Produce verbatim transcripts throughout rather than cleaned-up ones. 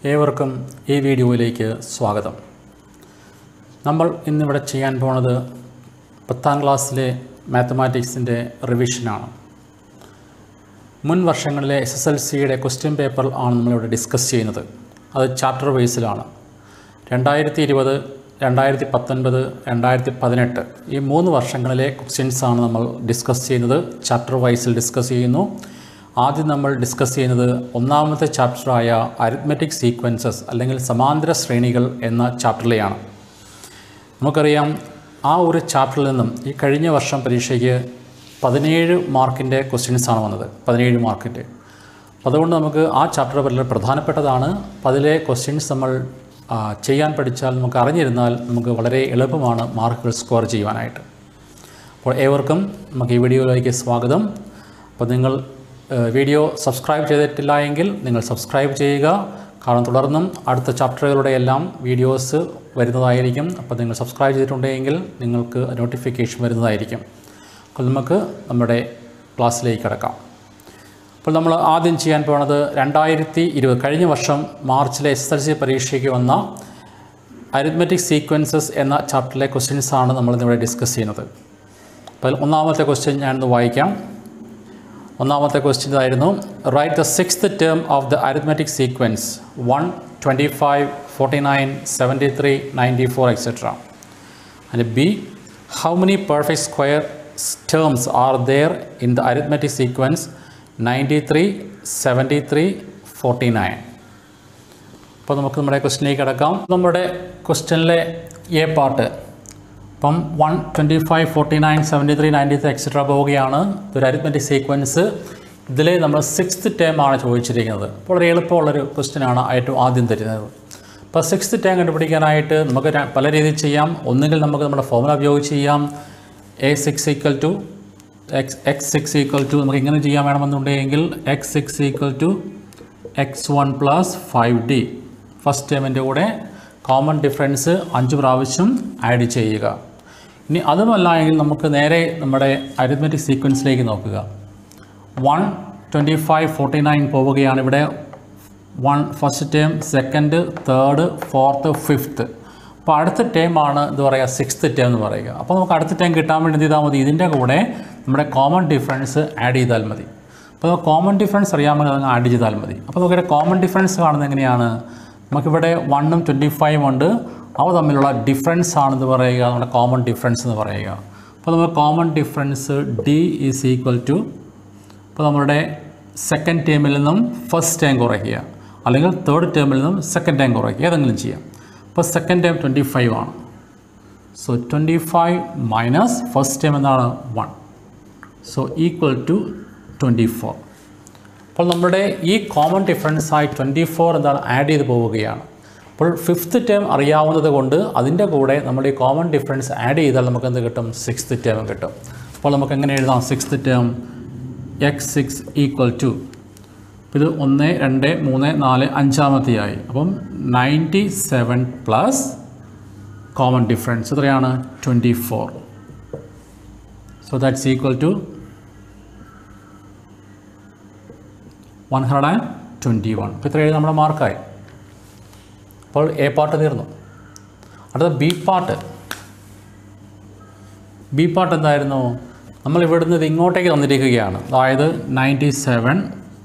ഏവർക്കും ഈ വീഡിയോയിലേക്ക് സ്വാഗതം. നമ്മൾ ഇന്നിവിടെ ചെയ്യാൻ പോകുന്നത് പത്താം ക്ലാസ്സിലെ മാത്തമാറ്റിക്സിൻ്റെ റിവിഷനാണ്. മുൻ വർഷങ്ങളിലെ എസ് എസ് എൽ സിയുടെ ക്വസ്റ്റ്യൻ പേപ്പർ ആണ് നമ്മളിവിടെ ഡിസ്കസ് ചെയ്യുന്നത്. അത് ചാപ്റ്റർ വൈസിലാണ്. രണ്ടായിരത്തി ഇരുപത് രണ്ടായിരത്തി പത്തൊൻപത് രണ്ടായിരത്തി പതിനെട്ട് ഈ മൂന്ന് വർഷങ്ങളിലെ ക്വസ്റ്റ്യൻസാണ് നമ്മൾ ഡിസ്കസ് ചെയ്യുന്നത്. ചാപ്റ്റർ വൈസിൽ ഡിസ്കസ് ചെയ്യുന്നു. ആദ്യം നമ്മൾ ഡിസ്കസ് ചെയ്യുന്നത് ഒന്നാമത്തെ ചാപ്റ്ററായ അരിത്മെറ്റിക് സീക്വൻസസ് അല്ലെങ്കിൽ സമാന്തര ശ്രേണികൾ എന്ന ചാപ്റ്ററിലെയാണ്. നമുക്കറിയാം, ആ ഒരു ചാപ്റ്ററിൽ നിന്നും ഈ കഴിഞ്ഞ വർഷം പരീക്ഷയ്ക്ക് പതിനേഴ് മാർക്കിൻ്റെ ക്വസ്റ്റ്യൻസാണ് വന്നത്. പതിനേഴ് മാർക്കിൻ്റെ. അപ്പോൾ അതുകൊണ്ട് നമുക്ക് ആ ചാപ്റ്റർ വളരെ പ്രധാനപ്പെട്ടതാണ്. അപ്പോൾ അതിലെ ക്വസ്റ്റ്യൻസ് നമ്മൾ ചെയ്യാൻ പഠിച്ചാൽ, നമുക്ക് അറിഞ്ഞിരുന്നാൽ നമുക്ക് വളരെ എളുപ്പമാണ് മാർക്കുകൾ സ്കോർ ചെയ്യുവാനായിട്ട്. അപ്പോൾ ഏവർക്കും നമുക്ക് ഈ വീഡിയോയിലേക്ക് സ്വാഗതം. അപ്പോൾ നിങ്ങൾ വീഡിയോ സബ്സ്ക്രൈബ് ചെയ്തിട്ടില്ല എങ്കിൽ നിങ്ങൾ സബ്സ്ക്രൈബ് ചെയ്യുക. കാരണം തുടർന്നും അടുത്ത ചാപ്റ്ററുകളുടെ എല്ലാം വീഡിയോസ് വരുന്നതായിരിക്കും. അപ്പോൾ നിങ്ങൾ സബ്സ്ക്രൈബ് ചെയ്തിട്ടുണ്ടെങ്കിൽ നിങ്ങൾക്ക് നോട്ടിഫിക്കേഷൻ വരുന്നതായിരിക്കും. അപ്പോൾ നമുക്ക് നമ്മുടെ ക്ലാസ്സിലേക്ക് കിടക്കാം. അപ്പോൾ നമ്മൾ ആദ്യം ചെയ്യാൻ പോകുന്നത് രണ്ടായിരത്തി ഇരുപത് കഴിഞ്ഞ വർഷം മാർച്ചിലെ എസ് എസ് എൽ സി പരീക്ഷയ്ക്ക് വന്ന അരിത്മെറ്റിക് സീക്വൻസസ് എന്ന ചാപ്റ്ററിലെ ക്വസ്റ്റ്യൻസാണ് നമ്മളിന്നിവിടെ ഡിസ്കസ് ചെയ്യുന്നത്. അപ്പോൾ ഒന്നാമത്തെ ക്വസ്റ്റ്യൻ ഞാനൊന്ന് വായിക്കാം. ഒന്നാമത്തെ ക്വസ്റ്റ്യൻ ഇതായിരുന്നു: write the sixth term of the arithmetic sequence one twenty five forty nine seventy three ninety four etcetera. And B, how many perfect square terms are there in the arithmetic sequence ninety three seventy three forty nine. അപ്പോൾ നമുക്ക് നമ്മുടെ ക്വസ്റ്റ്യനിലേക്ക് കിടക്കാം. നമ്മുടെ ക്വസ്റ്റ്യനിലെ A part അപ്പം one twenty five forty nine seventy three ninety three etcetera പോവുകയാണ്. ഇതൊരു അരിത്മെറ്റിക് സീക്വൻസ്. ഇതിൽ നമ്മൾ സിക്സ്ത് ടേം ആണ് ചോദിച്ചിരിക്കുന്നത്. അപ്പോൾ വളരെ എളുപ്പമുള്ളൊരു ക്വസ്റ്റ്യനാണ് ഏറ്റവും ആദ്യം തരുന്നത്. അപ്പോൾ സിക്സ്ത് ടേം കണ്ടുപിടിക്കാനായിട്ട് നമുക്ക് പല രീതിയിൽ ചെയ്യാം. ഒന്നുകിൽ നമുക്ക് നമ്മുടെ ഫോർമുല ഉപയോഗിച്ച് ചെയ്യാം. A six equal to X X six equal to നമുക്ക് ഇങ്ങനെ ചെയ്യാൻ വേണമെന്നുണ്ടെങ്കിൽ X six equal to X one plus five D. First ടേമിൻ്റെ കൂടെ കോമൺ ഡിഫറൻസ് അഞ്ച് പ്രാവശ്യം ആഡ് ചെയ്യുക. ഇനി അതുമല്ല എങ്കിൽ നമുക്ക് നേരെ നമ്മുടെ അരിത്മെറ്റിക് സീക്വൻസിലേക്ക് നോക്കുക. One twenty five forty nine പോവുകയാണ്. ഇവിടെ one first term, second, third, fourth, fifth. അപ്പോൾ അടുത്ത ടേമാണ് എന്താ പറയുക, സിക്സ്ത് ടേം എന്ന് പറയുക. അപ്പോൾ നമുക്ക് അടുത്ത ടേം കിട്ടാൻ വേണ്ടി എന്ത് ചെയ്താൽ മതി, ഇതിൻ്റെ കൂടെ നമ്മുടെ കോമൺ ഡിഫറൻസ് ആഡ് ചെയ്താൽ മതി. അപ്പോൾ കോമൺ ഡിഫറൻസ് അറിയാമെങ്കിൽ അതങ്ങ് ആഡ് ചെയ്താൽ മതി. അപ്പോൾ നമുക്കിവിടെ കോമൺ ഡിഫറൻസ് കാണുന്നത് എങ്ങനെയാണ്? നമുക്കിവിടെ വണ്ണും ട്വൻറ്റി ഫൈവും ഉണ്ട്. അവ തമ്മിലുള്ള ഡിഫറൻസ് ആണെന്ന് പറയുക, നമ്മുടെ കോമൺ ഡിഫറൻസ് എന്ന് പറയുക. അപ്പോൾ നമ്മൾ common difference D is equal to, ഇപ്പോൾ നമ്മുടെ സെക്കൻഡ് ടേമിൽ നിന്നും ഫസ്റ്റ് ടേം കുറയ്ക്കുക, അല്ലെങ്കിൽ തേർഡ് ടേമിൽ നിന്നും സെക്കൻഡ് ടേം കുറയ്ക്കുക, ഏതെങ്കിലും ചെയ്യാം. അപ്പോൾ സെക്കൻഡ് ടേം ട്വൻറ്റി ഫൈവ് ആണ്. So twenty five minus first term എന്താണ്, one. So equal to twenty four. അപ്പോൾ നമ്മുടെ ഈ കോമൺ ഡിഫറൻസായി ട്വൻറ്റി ഫോർ എന്താണ് ആഡ് ചെയ്ത് പോവുകയാണ്. അപ്പോൾ ഫിഫ്ത്ത് ടേം അറിയാവുന്നത് കൊണ്ട് അതിൻ്റെ കൂടെ നമ്മൾ ഈ കോമൺ ഡിഫറൻസ് ആഡ് ചെയ്താൽ നമുക്ക് എന്ത് കിട്ടും, സിക്സ്ത് ടേം കിട്ടും. അപ്പോൾ നമുക്ക് എങ്ങനെ എഴുതാം, sixth term X six equal to, ഇത് ഒന്ന് രണ്ട് മൂന്ന് നാല് അഞ്ചാമത്തെയായി. അപ്പം ninety seven plus common difference എത്രയാണ്, twenty four. So that's equal to one hundred and twenty one. അപ്പോൾ ഇത്ര എഴുതി നമ്മുടെ മാർക്കായി. അപ്പോൾ എ പാർട്ട് തീർന്നു. അടുത്ത ബി പാർട്ട്. ബി പാർട്ട് എന്തായിരുന്നു? നമ്മൾ ഇവിടുന്ന് ഇത് ഇങ്ങോട്ടേക്ക് തന്നിരിക്കുകയാണ്. അതായത് ninety seven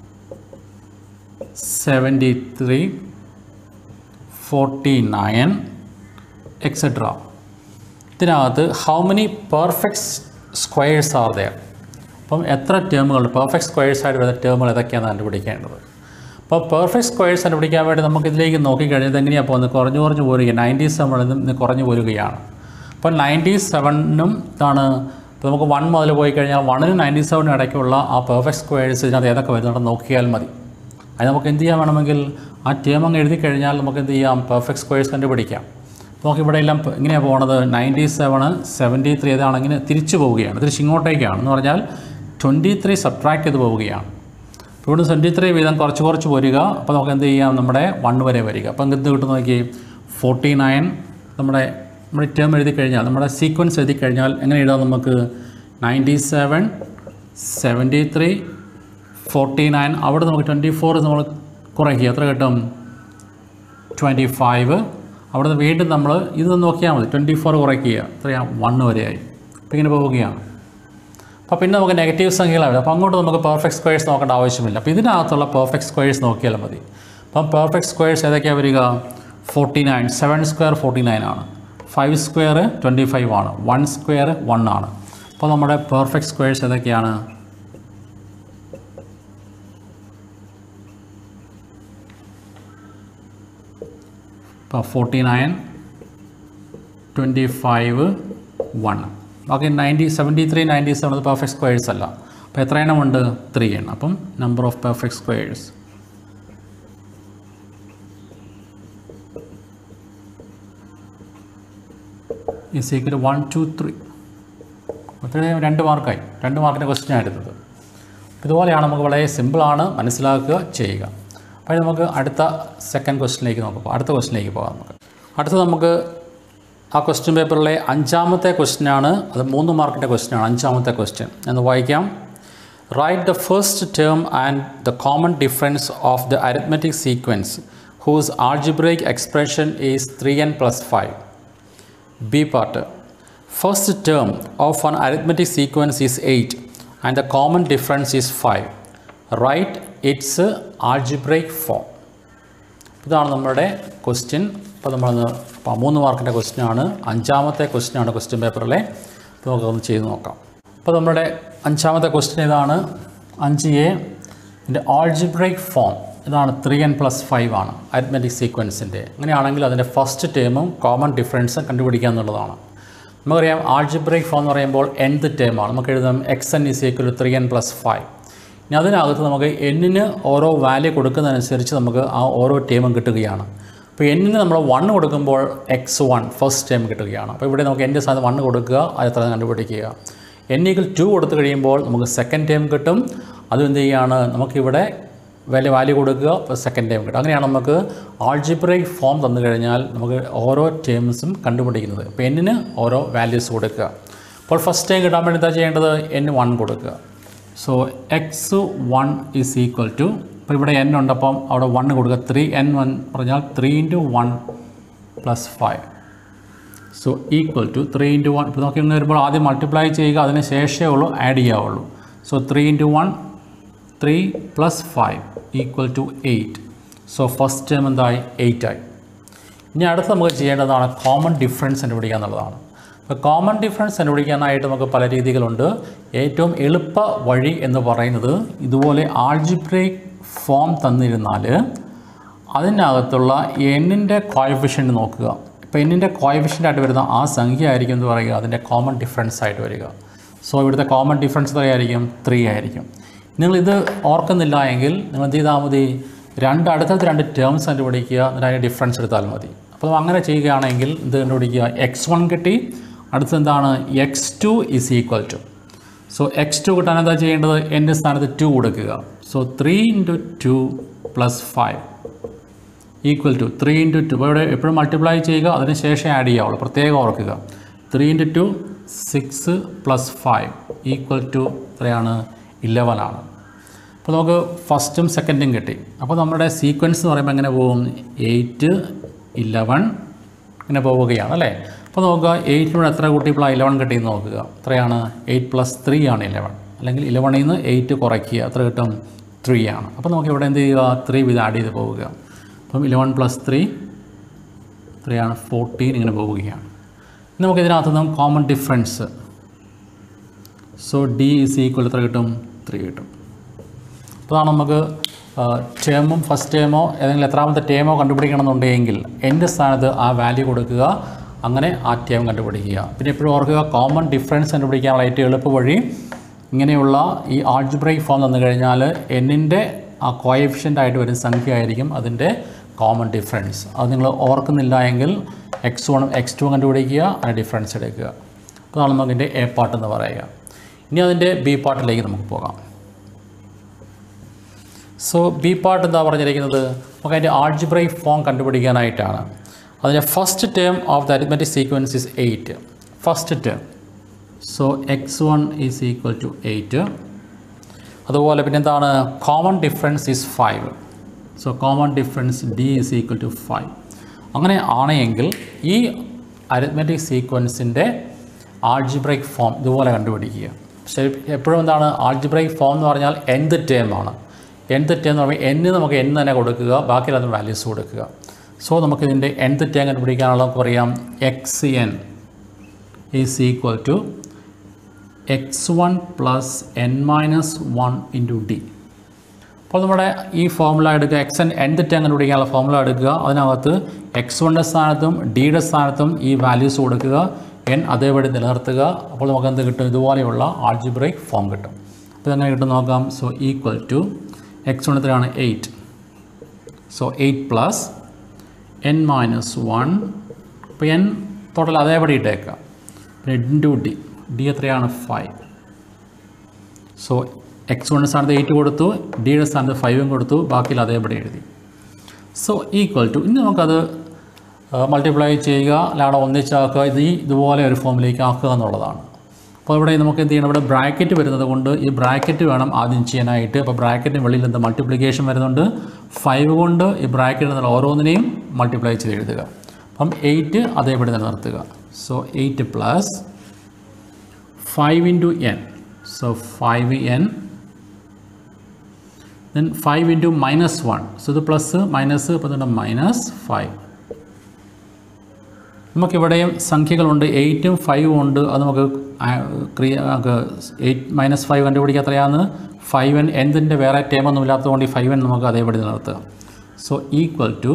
seventy three forty nine etcetera. ഇതിനകത്ത് how many perfect squares are there. അപ്പം എത്ര ടേമുകൾ പെർഫെക്റ്റ് സ്ക്വയേഴ്സ് ആയിട്ട് വരുന്ന ടേമുകൾ ഏതൊക്കെയാണ് കണ്ടുപിടിക്കേണ്ടത്. അപ്പോൾ പെർഫെക്റ്റ് സ്ക്വയേഴ്സ് കണ്ടുപിടിക്കാൻ വേണ്ടി നമുക്ക് ഇതിലേക്ക് നോക്കിക്കഴിഞ്ഞാൽ എങ്ങനെയാണ് പോകുന്നത്, കുറഞ്ഞു കുറഞ്ഞു പോരുക. നയൻറ്റി സെവനിൽ നിന്ന് കുറഞ്ഞു പോരുകയാണ്. അപ്പോൾ നയൻറ്റി സെവനും ഇതാണ്. ഇപ്പോൾ നമുക്ക് വൺ മുതൽ പോയി കഴിഞ്ഞാൽ വണ്ണിനും നയൻറ്റി സെവനും ഇടയ്ക്കുള്ള ആ പെർഫെക്റ്റ് സ്ക്വയേഴ്സ് ഇതിനകത്ത് ഏതൊക്കെ വരുന്നുണ്ടെന്ന് നോക്കിയാൽ മതി. അത് നമുക്ക് എന്ത് ചെയ്യാൻ വേണമെങ്കിൽ ആ ടേം അങ്ങ് എഴുതി കഴിഞ്ഞാൽ നമുക്ക് എന്ത് ചെയ്യാം, പെർഫെക്റ്റ് സ്ക്വയേഴ്സ് കണ്ടുപിടിക്കാം. നമുക്ക് ഇവിടെ എല്ലാം ഇങ്ങനെയാണ് പോകുന്നത്. നയൻറ്റി സെവന് സെവൻറ്റി ത്രീ ഏതാണെങ്കിൽ തിരിച്ചു പോവുകയാണ്. തിരിച്ച് ഇങ്ങോട്ടേക്കാണ് എന്ന് പറഞ്ഞാൽ ട്വൻറ്റി ത്രീ സബ്ട്രാക്ട് ചെയ്ത് പോവുകയാണ്. അപ്പോൾ ഇവിടെ ട്വൻറ്റി ത്രീ വീതം കുറച്ച് കുറച്ച് വരിക. അപ്പോൾ നമുക്ക് എന്ത് ചെയ്യാം, നമ്മുടെ വൺ വരെ വരിക. അപ്പോൾ എന്ത് കിട്ടും നോക്കി, ഫോർട്ടി നയൻ. നമ്മുടെ നമ്മുടെ ടേം എഴുതി കഴിഞ്ഞാൽ, നമ്മുടെ സീക്വൻസ് എഴുതി കഴിഞ്ഞാൽ എങ്ങനെ എഴുതാം നമുക്ക്, ninety seven seventy three forty nine. അവിടെ നമുക്ക് ട്വൻറ്റി ഫോർ നമ്മൾ കുറയ്ക്കുക. എത്ര കിട്ടും, ട്വൻറ്റി ഫൈവ്. അവിടെ നിന്ന് വീണ്ടും നമ്മൾ ഇത് നോക്കിയാൽ മതി. ട്വൻറ്റി ഫോർ കുറയ്ക്കുക, എത്രയാണ്? വണ്ണ് വരെയായി. അപ്പോൾ ഇങ്ങനെ പോവുകയാണ്. അപ്പോൾ പിന്നെ നമുക്ക് നെഗറ്റീവ് സംഖ്യകളാണ്. അപ്പോൾ അങ്ങോട്ട് നമുക്ക് പെർഫെക്റ്റ് സ്ക്വയേഴ്സ് നോക്കേണ്ട ആവശ്യമില്ല. അപ്പോൾ ഇതിനകത്തുള്ള പെർഫെക്റ്റ് സ്ക്വയേഴ്സ് നോക്കിയാൽ മതി. അപ്പം പെർഫെക്റ്റ് സ്ക്വയേഴ്സ് ഏതൊക്കെയാണ് വരിക? Forty nine. Seven square forty nine ആണ്. ഫൈവ് സ്ക്വയർ ട്വൻറ്റി ഫൈവ് ആണ്. വൺ സ്ക്വയർ വൺ ആണ്. അപ്പോൾ നമ്മുടെ പെർഫെക്റ്റ് സ്ക്വയേഴ്സ് ഏതൊക്കെയാണ്? ഇപ്പോൾ forty nine, twenty five, one. ബാക്കി ninety seventy three ninety seven അത് പെർഫെക്റ്റ് സ്ക്വയേഴ്സ് അല്ല. അപ്പോൾ എത്ര എണ്ണമുണ്ട്? ത്രീ എണ്ണം. അപ്പം number of perfect squares is equal to one two three. അപ്പോൾ രണ്ട് മാർക്കായി. രണ്ട് മാർക്കിൻ്റെ ക്വസ്റ്റ്യൻ ആയിരുന്നത്. ഇതുപോലെയാണ്. നമുക്ക് വളരെ സിമ്പിളാണ്, മനസ്സിലാക്കുക, ചെയ്യുക. അപ്പോൾ നമുക്ക് അടുത്ത സെക്കൻഡ് ക്വസ്റ്റ്യനിലേക്ക് നോക്കാം. അടുത്ത ക്വസ്റ്റ്യനിലേക്ക് പോകാം. നമുക്ക് അടുത്തത് നമുക്ക് ആ ക്വസ്റ്റ്യൻ പേപ്പറിലെ അഞ്ചാമത്തെ ക്വസ്റ്റ്യനാണ്. അത് മൂന്ന് മാർക്കിൻ്റെ ക്വസ്റ്റ്യനാണ്. അഞ്ചാമത്തെ ക്വസ്റ്റ്യൻ എന്ന് വായിക്കാം. Write the first term and the common difference of the arithmetic sequence whose algebraic expression is three N plus five. B part. First term of an arithmetic sequence is eight and the common difference is five. Right it's algebraic form. ഇതാണ് നമ്മുടെ question. അപ്പോൾ നമ്മളത് അപ്പോൾ മൂന്ന് മാർക്കിൻ്റെ ക്വസ്റ്റ്യനാണ്. അഞ്ചാമത്തെ ക്വസ്റ്റ്യനാണ് ക്വസ്റ്റ്യൻ പേപ്പറിലെ. അപ്പോൾ നമുക്കൊന്ന് ചെയ്ത് നോക്കാം. അപ്പോൾ നമ്മുടെ അഞ്ചാമത്തെ ക്വസ്റ്റ്യൻ ഇതാണ്. അഞ്ച് എ ഇതിൻ്റെ ആൾജിബ്രൈക് ഫോം ഇതാണ്. ത്രീ എൻ പ്ലസ് ഫൈവ് ആണ് അരിത്മെറ്റിക് സീക്വൻസിൻ്റെ. അങ്ങനെയാണെങ്കിൽ അതിൻ്റെ ഫസ്റ്റ് ടേമും കോമൺ ഡിഫറൻസും കണ്ടുപിടിക്കുക എന്നുള്ളതാണ്. നമുക്കറിയാം ആൾജിബ്രൈക് ഫോം എന്ന് പറയുമ്പോൾ nth ടേമാണ്. നമുക്ക് എഴുതാം X N is equal to three N plus five. ഇനി അതിനകത്ത് നമുക്ക് എന്നിന് ഓരോ വാല്യൂ കൊടുക്കുന്നതനുസരിച്ച് നമുക്ക് ആ ഓരോ ടേമും കിട്ടുകയാണ്. അപ്പോൾ എന്നിന് നമ്മൾ വൺ കൊടുക്കുമ്പോൾ എക്സ് വൺ ഫസ്റ്റ് ടേം കിട്ടുകയാണ്. അപ്പോൾ ഇവിടെ നമുക്ക് എൻ്റെ സ്ഥാനത്ത് വൺ കൊടുക്കുക, അത് എത്ര കണ്ടുപിടിക്കുക. എൻ ഈക്വൽ ടു കൊടുത്തു കഴിയുമ്പോൾ നമുക്ക് സെക്കൻഡ് ടേം കിട്ടും. അതും എന്ത് ചെയ്യുകയാണ്? നമുക്കിവിടെ വാല്യൂ വാല്യൂ കൊടുക്കുക, അപ്പോൾ സെക്കൻഡ് ടേം കിട്ടും. അങ്ങനെയാണ് നമുക്ക് ആൾജിബ്രൈക് ഫോം തന്നു കഴിഞ്ഞാൽ നമുക്ക് ഓരോ ടേംസും കണ്ടുപിടിക്കുന്നത്. അപ്പോൾ എന്നിന് ഓരോ വാല്യൂസ് കൊടുക്കുക. അപ്പോൾ ഫസ്റ്റ് ടൈം കിട്ടാൻ വേണ്ടി എന്താ ചെയ്യേണ്ടത്? എൻ വൺ കൊടുക്കുക. So X one is equal to, അപ്പോൾ ഇവിടെ എൻ ഉണ്ട്, അപ്പം അവിടെ വൺ കൊടുക്കുക. ത്രീ എൻ വൺ പറഞ്ഞാൽ three into one plus five. So equal to three into one. ഇപ്പോൾ നോക്കി വരുമ്പോൾ ആദ്യം മൾട്ടിപ്ലൈ ചെയ്യുക, അതിന് ശേഷമേ ഉള്ളൂ ആഡ് ചെയ്യാവുള്ളൂ. So three into one three plus five equal to eight. So first term എന്തായി? എയ്റ്റ് ആയി. ഇനി അടുത്ത് നമുക്ക് ചെയ്യേണ്ടതാണ് കോമൺ ഡിഫറൻസ് കണ്ടുപിടിക്കുക എന്നുള്ളതാണ്. അപ്പോൾ കോമൺ ഡിഫറൻസ് കണ്ടുപിടിക്കാനായിട്ട് നമുക്ക് പല രീതികളുണ്ട്. ഏറ്റവും എളുപ്പ വഴി എന്ന് പറയുന്നത് ഇതുപോലെ ആൾജിബ്രൈക് ഫോം തന്നിരുന്നാൽ അതിനകത്തുള്ള എന്നിൻ്റെ കോഎഫിഷ്യൻ്റ് നോക്കുക. ഇപ്പോൾ എന്നിൻ്റെ കോഎഫിഷ്യൻ്റ് ആയിട്ട് വരുന്ന ആ സംഖ്യ ആയിരിക്കും എന്ന് പറയുക അതിൻ്റെ കോമൺ ഡിഫറൻസ് ആയിട്ട് വരിക. സോ ഇവിടുത്തെ കോമൺ ഡിഫറൻസ് എത്രയായിരിക്കും? ത്രീ ആയിരിക്കും. നിങ്ങളിത് ഓർക്കുന്നില്ല എങ്കിൽ നിങ്ങൾ എന്ത് ചെയ്താൽ മതി? രണ്ട് അടുത്തടുത്ത് രണ്ട് ടേംസ് കണ്ടുപിടിക്കുക, എന്നിട്ട് അതിൻ്റെ ഡിഫറൻസ് എടുത്താൽ മതി. അപ്പോൾ അങ്ങനെ ചെയ്യുകയാണെങ്കിൽ ഇത് കണ്ടുപിടിക്കുക. എക്സ് വൺ കിട്ടി. അടുത്ത് എന്താണ്? X two is equal to. So X two കിട്ടാൻ എന്താ ചെയ്യേണ്ടത്? എൻ്റെ സ്ഥാനത്ത് ടു കൊടുക്കുക. So three into two plus five equal to three into two. അപ്പോൾ ഇവിടെ എപ്പോഴും മൾട്ടിപ്ലൈ ചെയ്യുക, അതിന് ശേഷം ആഡ് ചെയ്യാവുള്ളൂ. പ്രത്യേകം ഓർക്കുക. Three into two six plus five equal to എത്രയാണ്? ഇലവൻ ആണ്. അപ്പോൾ നമുക്ക് ഫസ്റ്റും സെക്കൻഡും കിട്ടി. അപ്പോൾ നമ്മുടെ സീക്വൻസ് എന്ന് പറയുമ്പോൾ എങ്ങനെ പോകും? എയ്റ്റ് ഇലവൻ ഇങ്ങനെ പോവുകയാണ് അല്ലേ? അപ്പോൾ നോക്കുക, എയ്റ്റിനോട് എത്ര കൂട്ടിയപ്പോൾ ഇലവൻ കിട്ടിയെന്ന് നോക്കുക. എത്രയാണ്? എയ്റ്റ് പ്ലസ് ത്രീ ആണ് ഇലവൻ. അല്ലെങ്കിൽ ഇലവണിൽ നിന്ന് എയ്റ്റ് കുറയ്ക്കുക, എത്ര കിട്ടും? ത്രീ ആണ്. അപ്പോൾ നമുക്ക് ഇവിടെ എന്ത് ചെയ്യുക? ത്രീ ഇത് ആഡ് ചെയ്ത് പോവുക. അപ്പം ഇലവൻ പ്ലസ് ത്രീ എത്രയാണ്? ഫോർട്ടീൻ ഇങ്ങനെ പോവുകയാണ്. നമുക്ക് ഇതിനകത്ത് നിന്നും common difference. So D is equal എത്ര കിട്ടും? ത്രീ കിട്ടും. അതാണ് നമുക്ക് ടേമും ഫസ്റ്റ് ടേമോ ഏതെങ്കിലും എത്രാമത്തെ ടേമോ കണ്ടുപിടിക്കണമെന്നുണ്ടെങ്കിൽ എൻ്റെ സ്ഥാനത്ത് ആ വാല്യൂ കൊടുക്കുക, അങ്ങനെ ആ ടേം കണ്ടുപിടിക്കുക. പിന്നെ എപ്പോഴും ഓർക്കുക, കോമൺ ഡിഫറൻസ് കണ്ടുപിടിക്കാനുള്ള ഏറ്റവും എളുപ്പ വഴി ഇങ്ങനെയുള്ള ഈ ആൾജിബ്രൈക് ഫോം തന്നു കഴിഞ്ഞാൽ എന്നിൻ്റെ ആ കോഎഫിഷ്യൻ്റ് ആയിട്ട് വരുന്ന സംഖ്യ ആയിരിക്കും അതിൻ്റെ കോമൺ ഡിഫറൻസ്. അത് നിങ്ങൾ ഓർക്കുന്നില്ല എങ്കിൽ എക്സ് വണ്ണും എക്സ് ടു കണ്ടുപിടിക്കുക, അതിൻ്റെ ഡിഫറൻസ് എടുക്കുക. അതാണ് നമുക്കിൻ്റെ എ പാർട്ട് എന്ന് പറയുക. ഇനി അതിൻ്റെ ബി പാർട്ടിലേക്ക് നമുക്ക് പോകാം. സോ ബി പാർട്ട് എന്താ പറഞ്ഞിരിക്കുന്നത്? നമുക്ക് അതിൻ്റെ ആൾജിബ്രൈക് ഫോം കണ്ടുപിടിക്കാനായിട്ടാണ്. അതിൻ്റെ first term of the arithmetic sequence is eight. First term. So X one is equal to eight. അതുപോലെ പിന്നെ എന്താണ്? Common difference is five. So common difference D is equal to five. അങ്ങനെ ആണെങ്കിൽ ഈ arithmetic സീക്വൻസിൻ്റെ algebraic form ഇതുപോലെ കണ്ടുപിടിക്കുക. ശരി, എപ്പോഴും എന്താണ് ആൾജിബ്രൈക് ഫോം എന്ന് പറഞ്ഞാൽ nth ടേം ആണ്. nth ടേം എന്ന് പറയുമ്പോൾ n നമുക്ക് n തന്നെ കൊടുക്കുക, ബാക്കി അത് വാല്യൂസ് കൊടുക്കുക. സോ നമുക്കിതിൻ്റെ nth ടേം കണ്ടുപിടിക്കാനുള്ള നമുക്ക് പറയാം X N is equal to X one plus N minus one into D. അപ്പോൾ നമ്മുടെ ഈ ഫോർമുല എടുക്കുക, എക്സ് എൻ nth ടേം കണ്ടുപിടിക്കാനുള്ള ഫോർമുല എടുക്കുക. അതിനകത്ത് എക്സ് വണ്ണിൻ്റെ സ്ഥാനത്തും ഡിയുടെ സ്ഥാനത്തും ഈ വാല്യൂസ് കൊടുക്കുക, എൻ അതേപടി നിലനിർത്തുക. അപ്പോൾ നമുക്ക് എന്ത് കിട്ടും? ഇതുപോലെയുള്ള ആൾജിബ്രൈക് ഫോം കിട്ടും. അപ്പോൾ ഇതെങ്ങനെ കിട്ടും നോക്കാം. So equal to X one എത്രയാണ്? Eight. So eight plus N minus one. അപ്പോൾ എൻ ടോട്ടൽ അതേപടി ഇട്ടേക്കാം. പിന്നെ ഇൻറ്റു ഡി. ഡി എത്രയാണ്? ഫൈവ്. സോ എക്സ് വണ്ണിൻ്റെ സ്ഥാനത്ത് എയ്റ്റ് കൊടുത്തു, ഡിയുടെ സ്ഥാനത്ത് ഫൈവും കൊടുത്തു, ബാക്കിയിൽ അതേപടി എഴുതി. സോ ഈക്വൽ ടു ഇനി നമുക്കത് മൾട്ടിപ്ലൈ ചെയ്യുക, അല്ലാതെ ഒന്നിച്ചാക്കുക, ഇത് ഈ ഇതുപോലെ ഒരു ഫോമിലേക്ക് ആക്കുക എന്നുള്ളതാണ്. അപ്പോൾ ഇവിടെ നമുക്ക് എന്ത് ചെയ്യണം? ഇവിടെ ബ്രാക്കറ്റ് വരുന്നത് കൊണ്ട് ഈ ബ്രാക്കറ്റ് വേണം ആദ്യം ചെയ്യാനായിട്ട്. അപ്പോൾ ബ്രാക്കറ്റിന് വെളിയിൽ എന്താ മൾട്ടിപ്ലിക്കേഷൻ വരുന്നുണ്ട്. ഫൈവ് കൊണ്ട് ഈ ബ്രാക്കറ്റിൽ നിന്നുള്ള ഓരോന്നിനെയും മൾട്ടിപ്ലൈ ചെയ്ത് എഴുതുക. അപ്പം എയ്റ്റ് അതേപടി നിലനിർത്തുക. So eight plus five into n. So five n. Then five into minus one. So ഇത് പ്ലസ് മൈനസ് ഇപ്പോൾ തന്നെ മൈനസ് ഫൈവ്. നമുക്കിവിടെയും സംഖ്യകളുണ്ട്, എയ്റ്റും ഫൈവും ഉണ്ട്. അത് നമുക്ക് ക്രിയ എയ്റ്റ് മൈനസ് ഫൈവ് കണ്ടുപിടിക്കുക എത്രയാണ്? Five n. എന്തിൻ്റെ വേറെ ടേമൊന്നും ഇല്ലാത്തതുകൊണ്ട് ഈ ഫൈവ് എൻ നമുക്ക് അതേപടി നിലനിർത്തുക. So equal to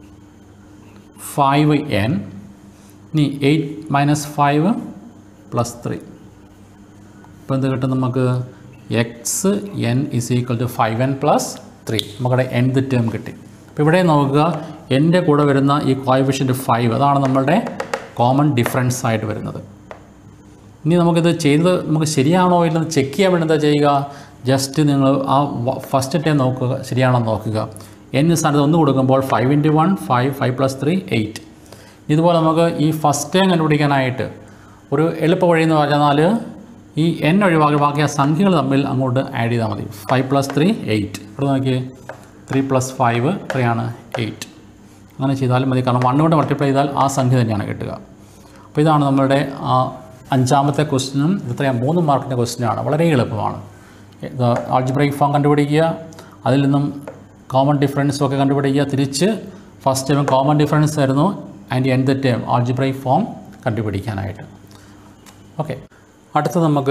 five n. ഇനി eight minus five plus three. ഇപ്പോൾ എന്ത് കിട്ടും നമുക്ക്? X n is equal to five n plus three. നമുക്കവിടെ nth ടേം കിട്ടി. അപ്പോൾ ഇവിടെ നോക്കുക, എൻ്റെ കൂടെ വരുന്ന ഈ കോഎഫിഷ്യൻ്റ് ഫൈവ്, അതാണ് നമ്മളുടെ കോമൺ ഡിഫറൻസ് ആയിട്ട് വരുന്നത്. ഇനി നമുക്കിത് ചെയ്ത് നമുക്ക് ശരിയാണോ ഇല്ലെന്ന് ചെക്ക് ചെയ്യാൻ വേണ്ടി എന്താ ചെയ്യുക? ജസ്റ്റ് നിങ്ങൾ ആ ഫസ്റ്റ് ടേം നോക്കുക, ശരിയാണോ നോക്കുക. n സ്ഥാനത്ത് ഒന്ന് കൊടുക്കുമ്പോൾ five into one five, five plus three eight. ഇതുപോലെ നമുക്ക് ഈ ഫസ്റ്റ് ടേം കണ്ടുപിടിക്കാനായിട്ട് ഒരു എളുപ്പ വഴി എന്ന് പറഞ്ഞാൽ ഈ n ഒഴിവാക്കി ബാക്കി ആ സംഖ്യകൾ തമ്മിൽ അങ്ങോട്ട് ആഡ് ചെയ്താൽ മതി. Five plus three eight. ഇവിടെ നോക്കി, ത്രീ പ്ലസ് ഫൈവ് എത്രയാണ്? എയ്റ്റ്. അങ്ങനെ ചെയ്താലും മതി, കാരണം വൺ കൊണ്ട് മൾട്ടിപ്ലൈ ചെയ്താൽ ആ സംഖ്യ തന്നെയാണ് കിട്ടുക. അപ്പോൾ ഇതാണ് നമ്മുടെ അഞ്ചാമത്തെ ക്വസ്റ്റ്യനും. ഇത്രയും മൂന്ന് മാർക്കിൻ്റെ ക്വസ്റ്റ്യനാണ്, വളരെ എളുപ്പമാണ്. ആൾജിബ്രൈക് ഫോം കണ്ടുപിടിക്കുക, അതിൽ നിന്നും കോമൺ ഡിഫറൻസും ഒക്കെ കണ്ടുപിടിക്കുക. തിരിച്ച് ഫസ്റ്റ് ടൈം കോമൺ ഡിഫറൻസ് ആയിരുന്നു, and nth term algebraic form കണ്ടുപിടിക്കാനായിട്ട്. ഓക്കെ, അടുത്തത് നമുക്ക്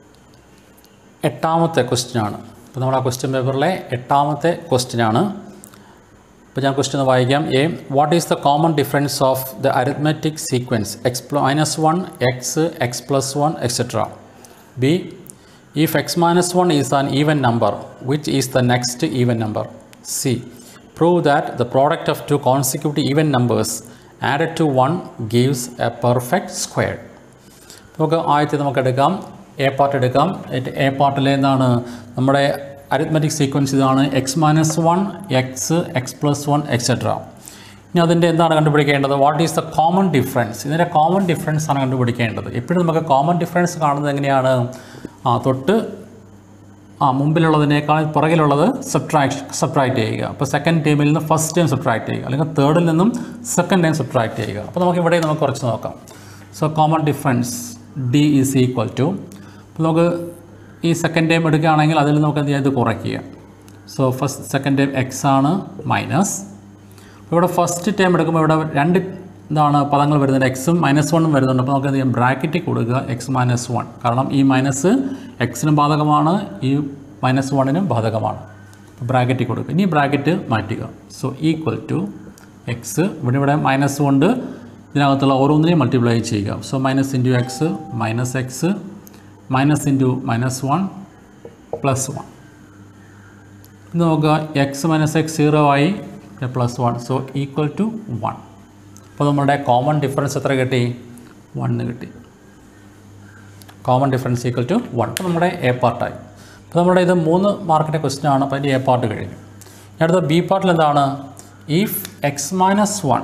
എട്ടാമത്തെ ക്വസ്റ്റ്യനാണ്. അപ്പോൾ നമ്മുടെ ആ ക്വസ്റ്റ്യൻ പേപ്പറിലെ എട്ടാമത്തെ ക്വസ്റ്റ്യനാണ്. അപ്പോൾ ഞാൻ ക്വസ്റ്റ്യൻ വായിക്കാം. A, what is the common difference of the arithmetic sequence x minus one, x, x plus one, et cetera. B, if x minus one is an even number, which is the next even number? C, prove that the product of two consecutive even numbers added to one gives a perfect square. നമുക്ക് ആദ്യത്തെ നമുക്ക് എടുക്കാം, A part എടുക്കാം. A പാർട്ടിൽ എന്താണ് നമ്മുടെ arithmetic sequence? ഇതാണ് x minus one, x, x plus one, et cetera. ഇനി അതിൻ്റെ എന്താണ് കണ്ടുപിടിക്കേണ്ടത്? What is the common difference? ഇതിൻ്റെ കോമൺ ഡിഫറൻസ് ആണ് കണ്ടുപിടിക്കേണ്ടത്. എപ്പോഴും നമുക്ക് കോമൺ ഡിഫറൻസ് കാണുന്നത് എങ്ങനെയാണ്? ആ തൊട്ട് ആ മുമ്പിലുള്ളതിനേക്കാൾ പുറകിലുള്ളത് സബ്ട്രാക്ട് സബ്ട്രാക്ട് ചെയ്യുക. അപ്പോൾ സെക്കൻഡ് ടൈമിൽ നിന്ന് ഫസ്റ്റ് ടൈം സബ്ട്രാക്ട് ചെയ്യുക, അല്ലെങ്കിൽ തേർഡിൽ നിന്നും സെക്കൻഡ് ടൈം സബ്ട്രാക്ട് ചെയ്യുക. അപ്പോൾ നമുക്ക് ഇവിടെ നമുക്ക് കുറച്ച് നോക്കാം. So common difference D is equal to, അപ്പോൾ നമുക്ക് ഈ സെക്കൻഡ് ടൈം എടുക്കുകയാണെങ്കിൽ അതിൽ നമുക്ക് എന്ത് ചെയ്യാം? ഇത് കുറയ്ക്കുക. So first second term x ആണ് മൈനസ്. ഇവിടെ ഫസ്റ്റ് ടൈം എടുക്കുമ്പോൾ ഇവിടെ രണ്ട് എന്താണ് പദങ്ങൾ വരുന്നുണ്ട്, എക്സും മൈനസ് വണ്ണും വരുന്നുണ്ട്. അപ്പോൾ നമുക്ക് എന്ത് ചെയ്യാം? ബ്രാക്കറ്റിൽ കൊടുക്കുക എക്സ് മൈനസ് വൺ, കാരണം ഈ മൈനസ് എക്സിനും ബാധകമാണ്, ഈ മൈനസ് വണ്ണിനും ബാധകമാണ്. അപ്പോൾ ബ്രാക്കറ്റിൽ കൊടുക്കുക. ഇനി ബ്രാക്കറ്റ് മാറ്റുക. സോ ഈക്വൽ ടു എക്സ്, ഇവിടെ ഇവിടെ മൈനസ് കൊണ്ട് ഇതിനകത്തുള്ള ഓരോന്നിനെയും മൾട്ടിപ്ലൈ ചെയ്യുക. So minus into x minus x minus into minus one plus one. ഇത് നോക്കുക, എക്സ് മൈനസ് എക്സ് സീറോ ആയി, plus one. So equal to one. അപ്പോൾ നമ്മുടെ കോമൺ ഡിഫറൻസ് എത്ര കിട്ടി? വണ്ണ് കിട്ടി. Common difference equal to one. അപ്പോൾ നമ്മുടെ എ പാർട്ടായി. അപ്പോൾ നമ്മുടെ ഇത് മൂന്ന് മാർക്കിൻ്റെ ക്വസ്റ്റ്യൻ ആണ്. അപ്പോൾ അതിൻ്റെ എ പാർട്ട് കഴിഞ്ഞു. അടുത്ത ബി പാർട്ടിൽ എന്താണ്? If x minus one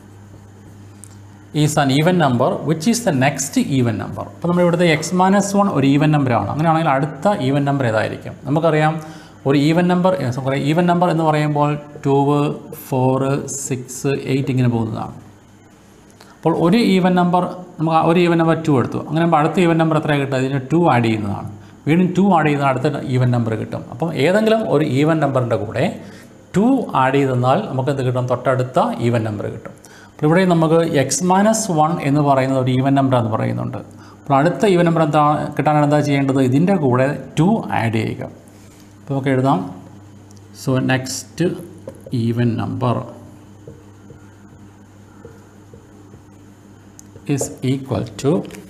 is an even number which is the next even number. അപ്പോൾ നമ്മുടെ ഇവിടുത്തെ എക്സ് മൈനസ് വൺ ഒരു ഈവൻ നമ്പറാണ്. അങ്ങനെയാണെങ്കിൽ അടുത്ത ഈവൻ നമ്പർ ഏതായിരിക്കും? നമുക്കറിയാം ഒരു ഈവൻ നമ്പർ കുറേ ഈവൻ നമ്പർ എന്ന് പറയുമ്പോൾ ടു ഫോർ സിക്സ് എയ്റ്റ് ഇങ്ങനെ പോകുന്നതാണ്. അപ്പോൾ ഒരു ഈവൻ നമ്പർ നമുക്ക് ഒരു ഈവൻ നമ്പർ ടു എടുത്തു. അങ്ങനെ ആകുമ്പോൾ അടുത്ത ഈവൻ നമ്പർ എത്ര കിട്ടും? അതിന് ടു ആഡ് ചെയ്യുന്നതാണ്. വീണ്ടും ടു ആഡ് ചെയ്യുന്ന അടുത്ത ഈവൻ നമ്പർ കിട്ടും. അപ്പം ഏതെങ്കിലും ഒരു ഈവൻ നമ്പറിൻ്റെ കൂടെ ടു ആഡ് ചെയ്തെന്നാൽ നമുക്ക് എന്ത് കിട്ടും? തൊട്ടടുത്ത ഈവൻ നമ്പർ കിട്ടും. അപ്പോൾ ഇവിടെ നമുക്ക് എക്സ് മൈനസ് വൺ എന്ന് പറയുന്നത് ഒരു ഈവൻ നമ്പർ എന്ന് പറയുന്നുണ്ട്. അപ്പോൾ അടുത്ത ഈവൻ നമ്പർ എന്താ കിട്ടാനാണ് എന്താ ചെയ്യേണ്ടത്? ഇതിൻ്റെ കൂടെ ടു ആഡ് ചെയ്യുക. അപ്പോൾ നമുക്ക് എഴുതാം. So next even number is equal to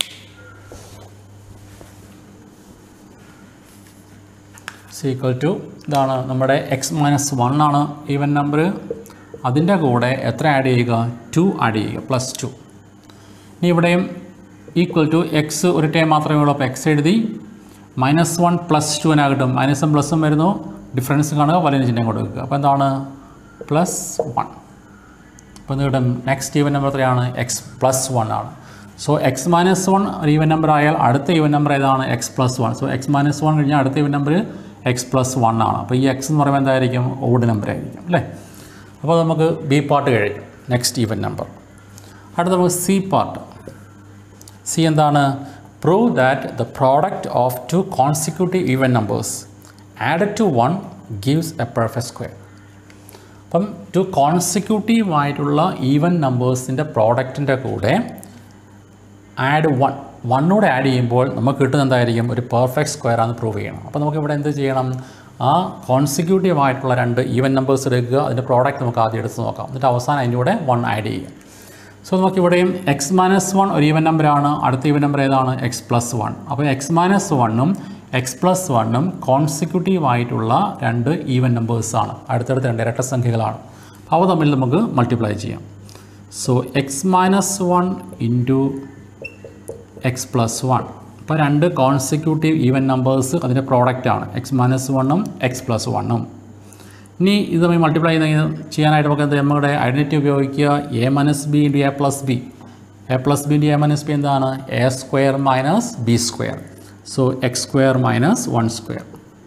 equal to ഇതാണ് നമ്മുടെ എക്സ് മൈനസ് വൺ ആണ് ഈവൻ നമ്പർ. അതിൻ്റെ കൂടെ എത്ര ആഡ് ചെയ്യുക? ടു ആഡ് ചെയ്യുക, പ്ലസ് ടു. ഇനി ഇവിടെയും ഈക്വൽ ടു എക്സ് ഒരു ടൈം മാത്രമേ ഉള്ളൂ. അപ്പോൾ എക്സ് എഴുതി. മൈനസ് വൺ പ്ലസ് ടുവിനാകട്ടും മൈനസും പ്ലസും വരുന്നു. ഡിഫറൻസ് കാണുക, വലിയ ചിഹ്നം കൊടുക്കുക. അപ്പോൾ എന്താണ്? Plus one. അപ്പോൾ എന്ത് കിട്ടും? നെക്സ്റ്റ് ഈവൻ നമ്പർ എത്രയാണ്? എക്സ് പ്ലസ് വൺ ആണ്. സോ എക്സ് മൈനസ് വൺ ഒരു ഈവൻ നമ്പർ ആയാൽ അടുത്ത ഈവൻ നമ്പർ ഏതാണ്? X plus one. So x minus one കഴിഞ്ഞാൽ അടുത്ത even number x plus one ആണ്. അപ്പോൾ ഈ എക്സ് എന്ന് പറയുമ്പോൾ എന്തായിരിക്കും? ഓഡ് നമ്പർ ആയിരിക്കും അല്ലേ? അപ്പോൾ നമുക്ക് ബി പാർട്ട് കഴിഞ്ഞു. Next even number. അടുത്ത നമുക്ക് സി പാർട്ട്. സി എന്താണ്? Prove that the product of two consecutive even numbers added to one gives a perfect square. അപ്പം ടു കോൺസിക്യൂട്ടീവ് ആയിട്ടുള്ള ഈവൻ നമ്പേഴ്സിൻ്റെ പ്രോഡക്റ്റിൻ്റെ കൂടെ ആഡ് വൺ വണ്ണൂടെ ആഡ് ചെയ്യുമ്പോൾ നമുക്ക് കിട്ടുന്ന എന്തായിരിക്കും? ഒരു പെർഫെക്റ്റ് സ്ക്വയർ ആണെന്ന് പ്രൂവ് ചെയ്യണം. അപ്പോൾ നമുക്കിവിടെ എന്ത് ചെയ്യണം? ആ കോൺസിക്യൂട്ടീവ് ആയിട്ടുള്ള രണ്ട് ഈവൻ നമ്പേഴ്സ് എടുക്കുക. അതിൻ്റെ പ്രോഡക്റ്റ് നമുക്ക് ആദ്യം എടുത്ത് നോക്കാം. എന്നിട്ട് അവസാനം അതിൻ്റെ കൂടെ വൺ ആഡ് ചെയ്യുക. സോ നമുക്കിവിടെയും എക്സ് മൈനസ് വൺ ഒരു ഈവൻ നമ്പറാണ്. അടുത്ത ഈവൻ നമ്പർ ഏതാണ്? X plus one. അപ്പോൾ എക്സ് മൈനസ് വണ്ണും എക്സ് പ്ലസ് വണ്ണും കോൺസിക്യൂട്ടീവ് ആയിട്ടുള്ള രണ്ട് ഈവൻ നമ്പേഴ്സാണ്. അടുത്തടുത്ത രണ്ട് ഇരട്ട സംഖ്യകളാണ്. അവ തമ്മിൽ നമുക്ക് മൾട്ടിപ്ലൈ ചെയ്യാം. So x minus one into x plus one. അപ്പോൾ രണ്ട് കോൺസിക്യൂട്ടീവ് ഈവൻ നമ്പേഴ്സ് അതിൻ്റെ പ്രോഡക്റ്റാണ് എക്സ് മൈനസ് വണ്ണും എക്സ് പ്ലസ് വണ്ണും. ഇനി ഇത് തമ്മിൽ മൾട്ടിപ്ലൈ ചെയ്യാനായിട്ട് നമുക്ക് എന്ത് നമ്മുടെ ഐഡൻറ്റിറ്റി ഉപയോഗിക്കുക. A minus b into a plus b. A plus b into a minus b എന്താണ്? A square minus b square. So x square minus one square.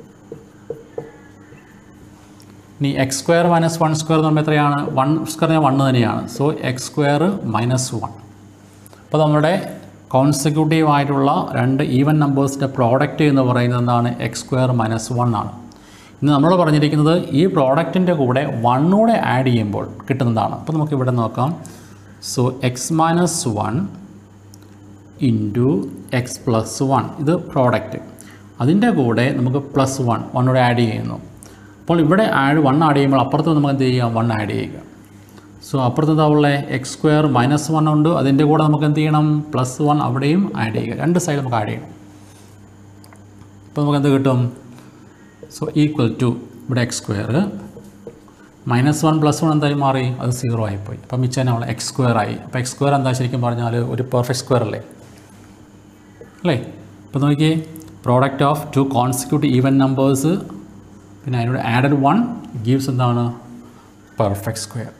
ഇനി x square minus one square എന്ന് പറയുമ്പോൾ എത്രയാണ്? One square one തന്നെയാണ്. So x square minus one. അപ്പോൾ നമ്മുടെ consecutive ആയിട്ടുള്ള രണ്ട് ഈവൻ നമ്പേഴ്സിൻ്റെ പ്രോഡക്റ്റ് എന്ന് പറയുന്നത് എന്താണ്? എക്സ് സ്ക്വയർ മൈനസ് വൺ ആണ്. ഇന്ന് നമ്മൾ പറഞ്ഞിരിക്കുന്നത് ഈ പ്രോഡക്റ്റിൻ്റെ കൂടെ വണ്ണൂടെ ആഡ് ചെയ്യുമ്പോൾ കിട്ടുന്നതാണ്. അപ്പോൾ നമുക്കിവിടെ നോക്കാം. So x minus one into x plus one ഇത് പ്രോഡക്റ്റ്. അതിൻ്റെ കൂടെ നമുക്ക് പ്ലസ് വൺ വണ്ണൂടെ ആഡ് ചെയ്യുന്നു. അപ്പോൾ ഇവിടെ ആഡ് വൺ ആഡ് ചെയ്യുമ്പോൾ അപ്പുറത്ത് നമുക്ക് എന്ത് ചെയ്യാം? വൺ ആഡ് ചെയ്യുക. സോ അപ്പുറത്ത് എന്താവുള്ള എക്സ് സ്ക്വയർ മൈനസ് വൺ ഉണ്ട്. അതിൻ്റെ കൂടെ നമുക്ക് എന്ത് ചെയ്യണം? പ്ലസ് വൺ അവിടെയും ആഡ് ചെയ്യുക. രണ്ട് സൈഡ് നമുക്ക് ആഡ് ചെയ്യണം. അപ്പോൾ നമുക്ക് എന്ത് കിട്ടും? സോ ഈക്വൽ ടു ഇവിടെ x square minus one plus one എന്തായി മാറി? അത് സീറോ ആയിപ്പോയി. അപ്പം മിച്ചം നമ്മൾ എക്സ് സ്ക്വയർ ആയി. അപ്പോൾ എക്സ് സ്ക്വയർ എന്താ ശരിക്കും പറഞ്ഞാൽ ഒരു പെർഫെക്റ്റ് സ്ക്വയർ അല്ലേ അല്ലേ? അപ്പോൾ നോക്കിയേ, product of two consecutive even numbers പിന്നെ അതിനോട് ആഡഡ് വൺ ഗീവ്സ് എന്താണ്? Perfect square.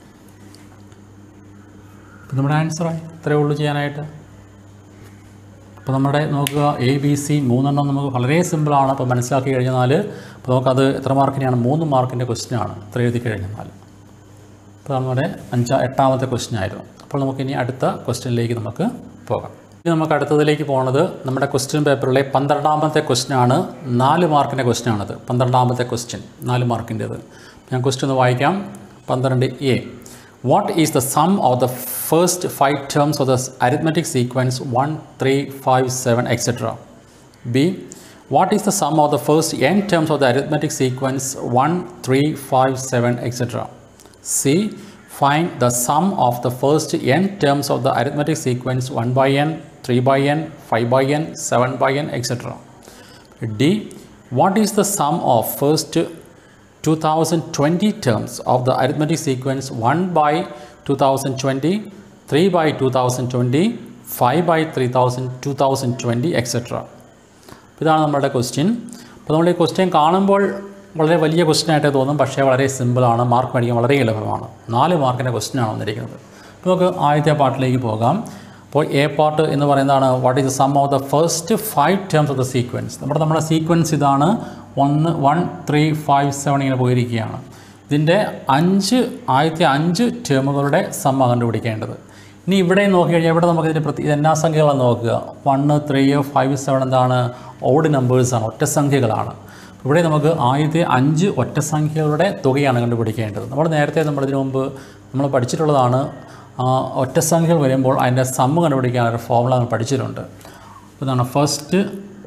അപ്പോൾ നമ്മുടെ ആൻസറായി. ഇത്രയേ ഉള്ളൂ ചെയ്യാനായിട്ട്. അപ്പോൾ നമ്മുടെ നോക്കുക, എ ബി സി മൂന്നെണ്ണം നമുക്ക് വളരെ സിമ്പിളാണ്. അപ്പോൾ മനസ്സിലാക്കി കഴിഞ്ഞാൽ അപ്പോൾ നമുക്കത് എത്ര മാർക്കിനെയാണ്? മൂന്ന് മാർക്കിൻ്റെ ക്വസ്റ്റ്യനാണ് ഇത്ര എഴുതി കഴിഞ്ഞാൽ. അപ്പോൾ നമ്മുടെ അഞ്ചാ എട്ടാമത്തെ ക്വസ്റ്റ്യൻ ആയിരുന്നു. അപ്പോൾ നമുക്കിനി അടുത്ത ക്വസ്റ്റ്യനിലേക്ക് നമുക്ക് പോകാം. ഇനി നമുക്ക് അടുത്തതിലേക്ക് പോകുന്നത് നമ്മുടെ ക്വസ്റ്റ്യൻ പേപ്പറിലെ പന്ത്രണ്ടാമത്തെ ക്വസ്റ്റ്യനാണ്. നാല് മാർക്കിൻ്റെ ക്വസ്റ്റ്യനാണത്. പന്ത്രണ്ടാമത്തെ ക്വസ്റ്റ്യൻ നാല് മാർക്കിൻ്റേത്. ഞാൻ ക്വസ്റ്റ്യൻ ഒന്ന് വായിക്കാം. പന്ത്രണ്ട് A. What is the sum of the first five terms of the arithmetic sequence one, three, five, seven, et cetera? B. What is the sum of the first n terms of the arithmetic sequence one, three, five, seven, et cetera? C. Find the sum of the first n terms of the arithmetic sequence one by n, three by n, five by n, seven by n, et cetera. D. What is the sum of first two thousand twenty terms of the arithmetic sequence one by two thousand twenty, three by two thousand twenty, five by three thousand, two thousand twenty, et cetera. ഇതാണ് നമ്മുടെ question. അപ്പോൾ നമ്മൾ ഈ question കാണുമ്പോൾ വളരെ വലിയ question ആയിട്ട് തോന്നും, പക്ഷേ വളരെ സിമ്പിളാണ്. മാർക്ക് മേടിക്കാൻ വളരെ എളുപ്പമാണ്. നാല് മാർക്കിൻ്റെ ക്വസ്റ്റ്യനാണ് വന്നിരിക്കുന്നത്. അപ്പോൾ നമുക്ക് ആദ്യത്തെ പാർട്ടിലേക്ക് പോകാം. അപ്പോൾ എ പാർട്ട് എന്ന് പറയുന്നതാണ് what is the sum of the first five terms of the sequence. നമ്മുടെ നമ്മുടെ സീക്വൻസ് ഇതാണ്, ഒന്ന് വൺ ത്രീ ഫൈവ് സെവൻ ഇങ്ങനെ പോയിരിക്കുകയാണ്. ഇതിൻ്റെ അഞ്ച് ആദ്യത്തെ അഞ്ച് ടേമുകളുടെ സമ്മ കണ്ടുപിടിക്കേണ്ടത്. ഇനി ഇവിടെ നോക്കിക്കഴിഞ്ഞാൽ ഇവിടെ നമുക്ക് ഇതിൻ്റെ പ്രത്യേക എന്നാ സംഖ്യകളാണ് നോക്കുക. വണ്ണ് ത്രീ ഫൈവ് സെവൻ എന്താണ്, ഓഡ് നമ്പേഴ്സാണ്, ഒറ്റസംഖ്യകളാണ്. ഇവിടെ നമുക്ക് ആദ്യത്തെ അഞ്ച് ഒറ്റസംഖ്യകളുടെ തുകയാണ് കണ്ടുപിടിക്കേണ്ടത്. നമ്മൾ നേരത്തെ നമ്മളിതിനു മുമ്പ് നമ്മൾ പഠിച്ചിട്ടുള്ളതാണ്. ഒറ്റസംഖ്യകൾ വരുമ്പോൾ അതിൻ്റെ സമ്മ് കണ്ടുപിടിക്കാനൊരു ഫോർമുല നമ്മൾ പഠിച്ചിട്ടുണ്ട്. ഇതാണ് ഫസ്റ്റ്